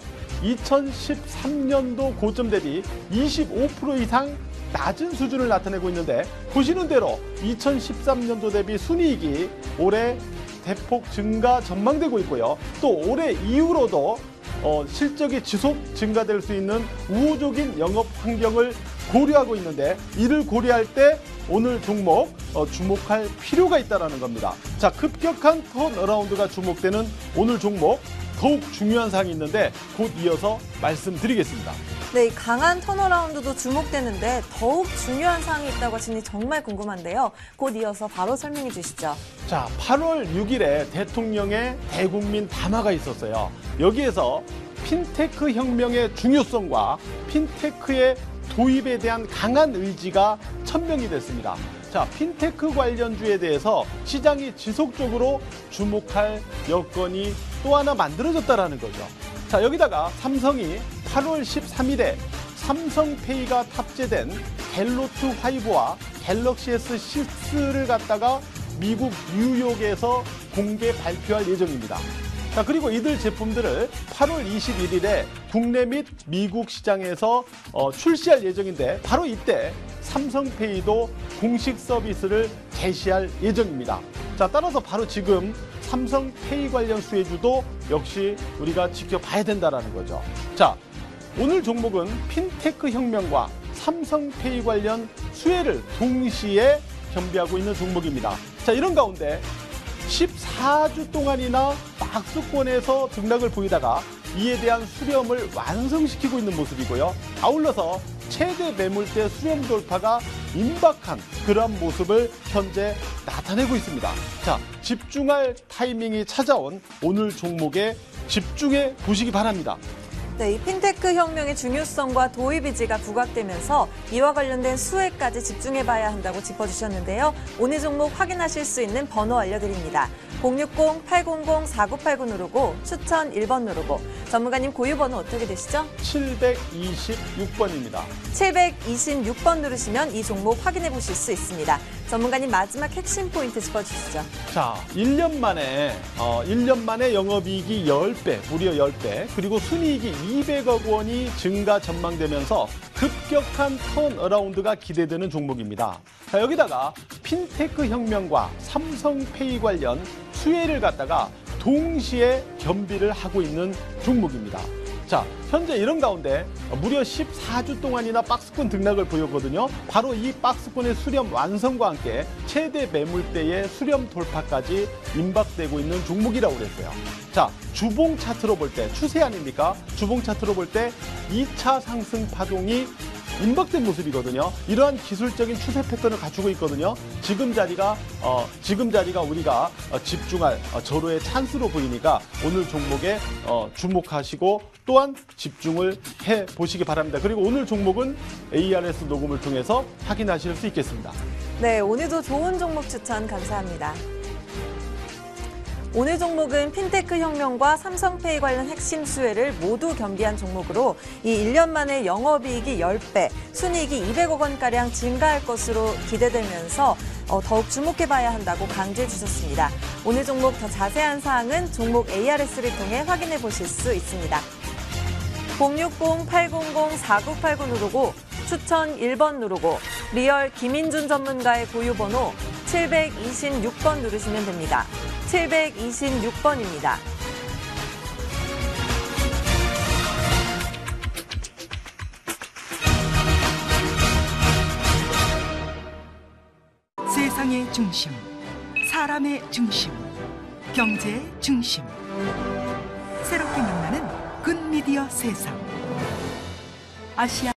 이천십삼 년도 고점 대비 이십오 퍼센트 이상 낮은 수준을 나타내고 있는데 보시는 대로 이천십삼 년도 대비 순이익이 올해 대폭 증가 전망되고 있고요. 또 올해 이후로도 어, 실적이 지속 증가될 수 있는 우호적인 영업 환경을 고려하고 있는데 이를 고려할 때 오늘 종목 어, 주목할 필요가 있다는 겁니다. 자, 급격한 턴어라운드가 주목되는 오늘 종목 더욱 중요한 사항이 있는데 곧 이어서 말씀드리겠습니다. 네, 강한 턴어라운드도 주목되는데 더욱 중요한 사항이 있다고 하시니 정말 궁금한데요. 곧 이어서 바로 설명해 주시죠. 자, 팔월 육일에 대통령의 대국민 담화가 있었어요. 여기에서 핀테크 혁명의 중요성과 핀테크의 도입에 대한 강한 의지가 천명이 됐습니다. 자, 핀테크 관련주에 대해서 시장이 지속적으로 주목할 여건이 또 하나 만들어졌다는 거죠. 자, 여기다가 삼성이 팔월 십삼일에 삼성페이가 탑재된 갤로트 파이브와 갤럭시 에스 식스를 갖다가 미국 뉴욕에서 공개 발표할 예정입니다. 자, 그리고 이들 제품들을 팔월 이십일일에 국내 및 미국 시장에서 어, 출시할 예정인데 바로 이때 삼성페이도 공식 서비스를 개시할 예정입니다. 자, 따라서 바로 지금 삼성페이 관련 수혜주도 역시 우리가 지켜봐야 된다는 거죠. 자, 오늘 종목은 핀테크 혁명과 삼성페이 관련 수혜를 동시에 겸비하고 있는 종목입니다. 자, 이런 가운데 십사 주 동안이나 박스권에서 등락을 보이다가 이에 대한 수렴을 완성시키고 있는 모습이고요. 아울러서 최대 매물대 수렴 돌파가 임박한 그러한 모습을 현재 나타내고 있습니다. 자, 집중할 타이밍이 찾아온 오늘 종목에 집중해 보시기 바랍니다. 네, 이 핀테크 혁명의 중요성과 도입 의지가 부각되면서 이와 관련된 수혜까지 집중해봐야 한다고 짚어주셨는데요. 오늘 종목 확인하실 수 있는 번호 알려드립니다. 공육공 팔공공 사구팔구 누르고 추천 일 번 누르고 전문가님 고유 번호 어떻게 되시죠? 칠백이십육 번입니다. 칠백이십육 번 누르시면 이 종목 확인해 보실 수 있습니다. 전문가님 마지막 핵심 포인트 짚어주시죠. 자, 일 년 만에 어, 일 년 만에 영업이익이 십 배, 무려 십 배, 그리고 순이익이 이백억 원이 증가 전망되면서 급격한 턴어라운드가 기대되는 종목입니다. 자, 여기다가 핀테크 혁명과 삼성페이 관련 수혜를 갖다가 동시에 겸비를 하고 있는 종목입니다. 자, 현재 이런 가운데 무려 십사 주 동안이나 박스권 등락을 보였거든요. 바로 이 박스권의 수렴 완성과 함께 최대 매물대의 수렴 돌파까지 임박되고 있는 종목이라고 그랬어요. 자, 주봉 차트로 볼 때 추세 아닙니까? 주봉 차트로 볼 때 이 차 상승 파동이 임박된 모습이거든요. 이러한 기술적인 추세 패턴을 갖추고 있거든요. 지금 자리가 어, 지금 자리가 우리가 어, 집중할 어, 절호의 찬스로 보이니까 오늘 종목에 어, 주목하시고 또한 집중을 해 보시기 바랍니다. 그리고 오늘 종목은 에이아르에스 녹음을 통해서 확인하실 수 있겠습니다. 네, 오늘도 좋은 종목 추천 감사합니다. 오늘 종목은 핀테크 혁명과 삼성페이 관련 핵심 수혜를 모두 겸비한 종목으로 이 일 년 만에 영업이익이 십 배, 순이익이 이백억 원가량 증가할 것으로 기대되면서 어, 더욱 주목해봐야 한다고 강조해 주셨습니다. 오늘 종목 더 자세한 사항은 종목 에이아르에스를 통해 확인해 보실 수 있습니다. 공육공 팔공공 사구팔구 누르고 추천 일 번 누르고 리얼 김인준 전문가의 고유번호 칠백이십육 번 누르시면 됩니다. 칠백이십육 번입니다. 세상의 중심, 사람의 중심, 경제의 중심. 새롭게 만나는 굿미디어 세상. 아시아